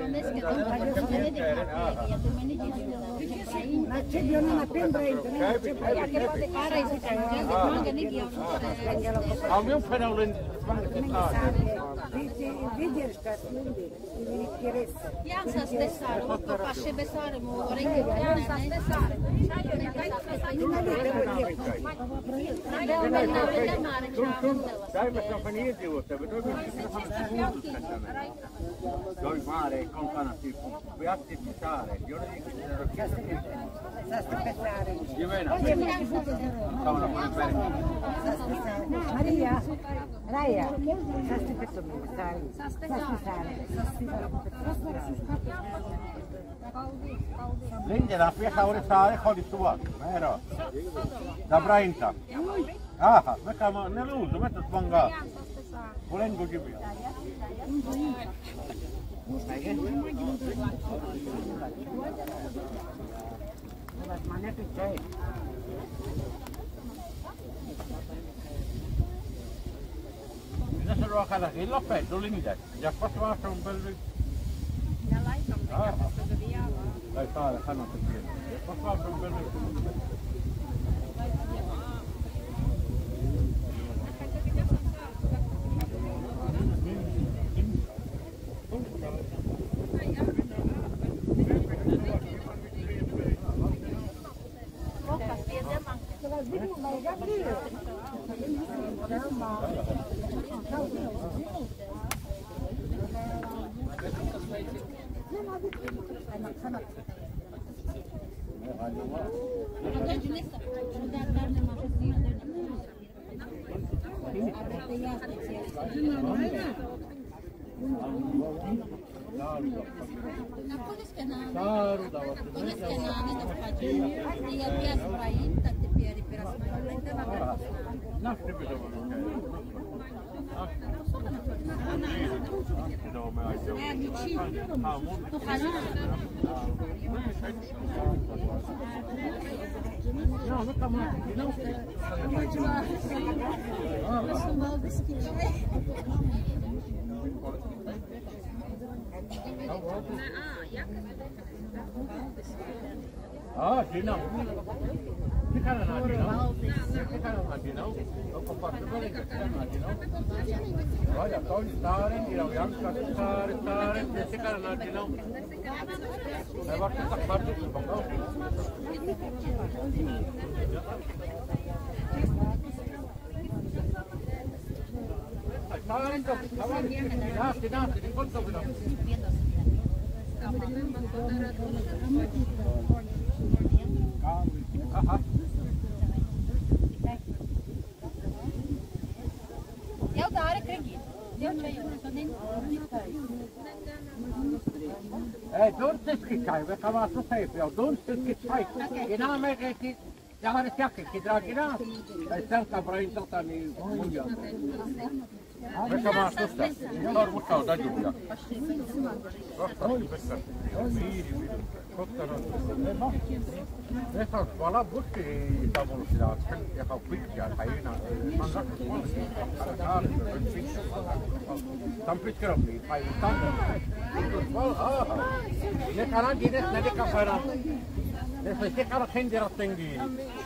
A minun fenoulin Vidiš kad ljudi ili kjeres. Jan sa stesare, oko pa šebe sare mu renge. Jan sa stesare. Dajme sam fanijezi u tebe, to je Doj mare, konkana ti, pojasti ti sare, Jivena, kao na poli peri. Marija, Raja, sasti petomili, stari, sasti sare. Lindela, piesä oli saare, hodit tuvat, mero. Da Brainta. Aha, mikä mä, ne luultu, mä tuot vangaa. Olen kukivi. Minä se ruokalla lopet, tuli niitä. Ja pasvaassa on pelvi. Aha. Tai saada sanotte pieni. Pasvaassa on pelvi. Ah, genau. Wie kann er noch genau? Wie kann er noch genau? Ook een paar bellingen, wie kan er nog genau? Ja, ja, toon staren, die al jaren staren, wie kan er nog genau? Hij wordt net apart opgevangen. Staren toch, die naast, die komt toch nog. Aha. Eu da área acredito. Eu tinha Dunstiski čaj, već kao vas usajete, Dunstiski čaj. I nama je ti, ja har sjake, ki dragi nas. Da je selka brojim totan i munja. Već kao vas usajete, ja har mušao da ljubja. Prosta su bekar, miri, Nesta hvala busti tamo se da ja kao pića, hajina. Man zakon tam pičkrovni, haj tam. Ne karan gide ne de kafara. Ne se kara kendira tengi.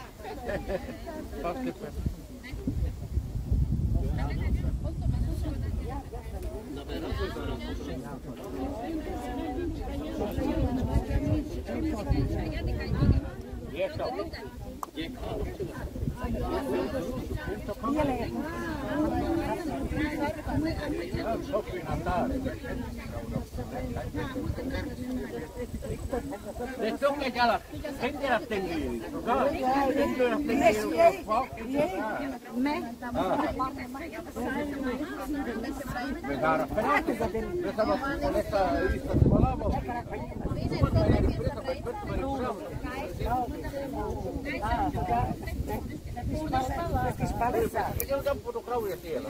Eu dăm pentru crauie siellä.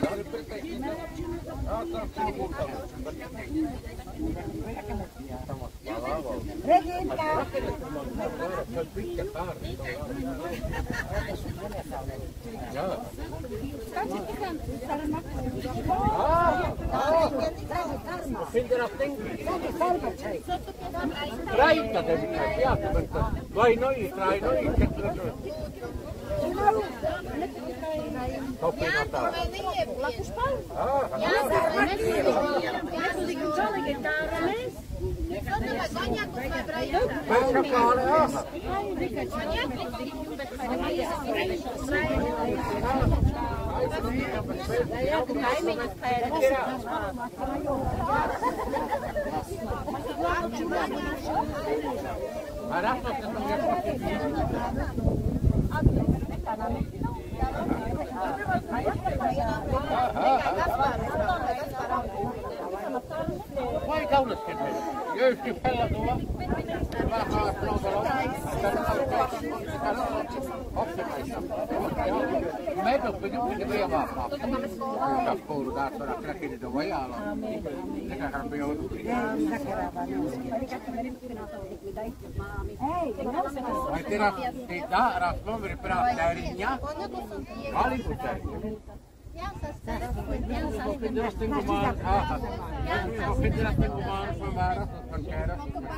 Regina! Traita de vai noi, trai noi. Toppi Natale. Vai kauniskin. Jöysti pelatoa. Vähän nousella. Meitä on pidetty vielä vapaa. Jos koulutaan tuoda kräkit vajalla. Sekä harmi joutuu. Vai tiedä, että rasvomiri perää täyrinya. Valinko täyrinya? Opintilas tengo más, opintilas tengo más, son varas, son caras.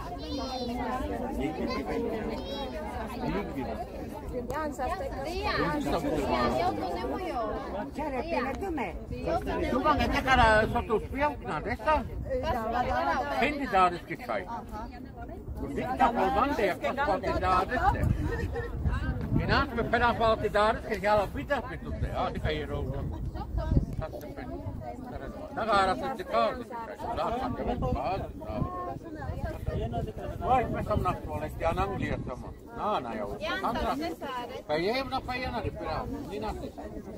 Tuvan que tekara sotus piaukna desta. Kandidaatski sai. Kun dikta kolmande ja kandidaatiste. Minä me perään valtidaatski siellä pitää pitutte. Aika ei rouva. Nagara sitten kaarti. Vai me samna puolesta ja Anglia sama. Naana jau. Päivänä päivänä perään. Niin asti.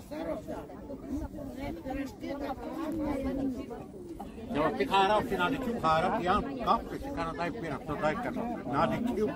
Joo, pikara on siinä nyt pikara ja kappi se kannattaa piirrä tuota aikana. Nadi kiu.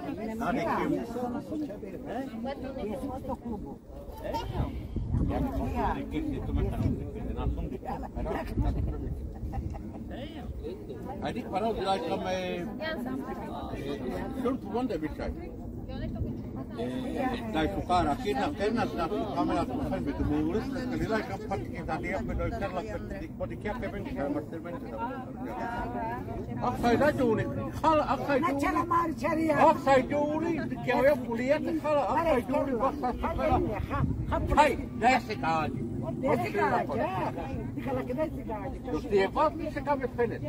Adik parau dilaitamme sulpu monte bisai. Tai tukara kina kennas na kamera tuhan betu mulus kalila kam pat kita dia pedoi kerla podi kia pepen kita master ben kita. Aksai dah juli, hal aksai juli. Aksai juli kia ya kuliah hal aksai juli bahasa tukara. Hai, dah sekali. Terus dia apa bisa kami penet.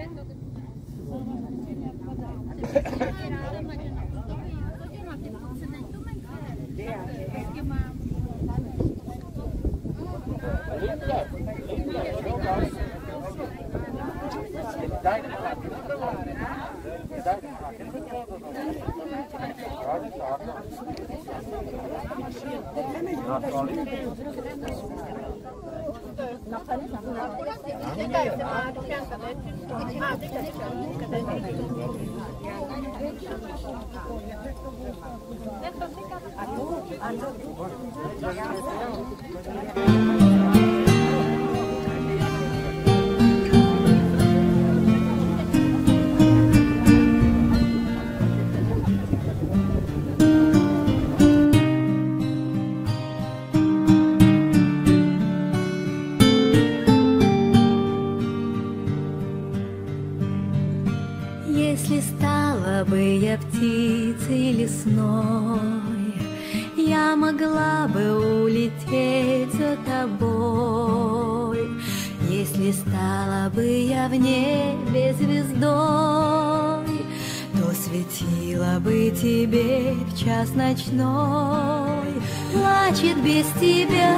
Если стала бы я птицей лесной, я могла бы улететь за тобой. Если стала бы я в небе звездой, то светила бы тебе в час ночной. Плачет без тебя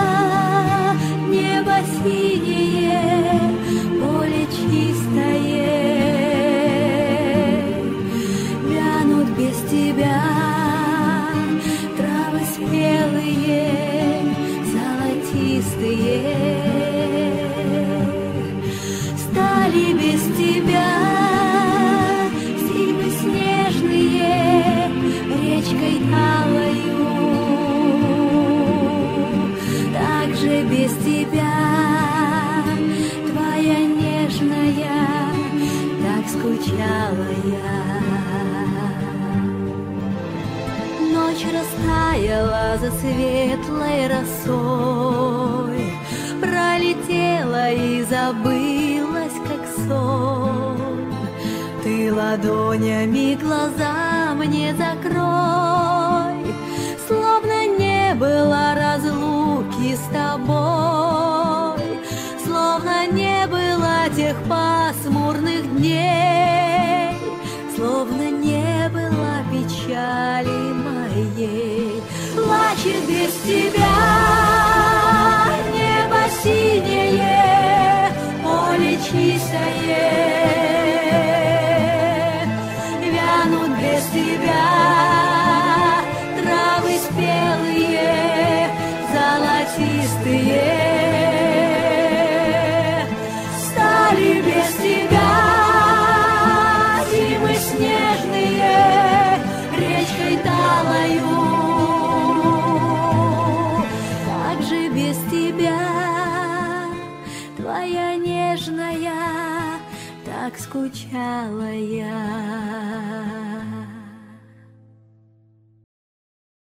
небо синее, поле чистое. Без тебя травы спелые, золотистые, стали без тебя степи снежные, речкой алою. Также без тебя твоя нежная, так скучала я. Ночь растаяла за светлой росой, пролетела и забылась, как сон. Ты ладонями глаза мне закрой, словно не было разлуки с тобой, словно не было тех пасмурных дней, словно не было печали моей. Плачет без тебя небо синее, поле чистое. Вянут без тебя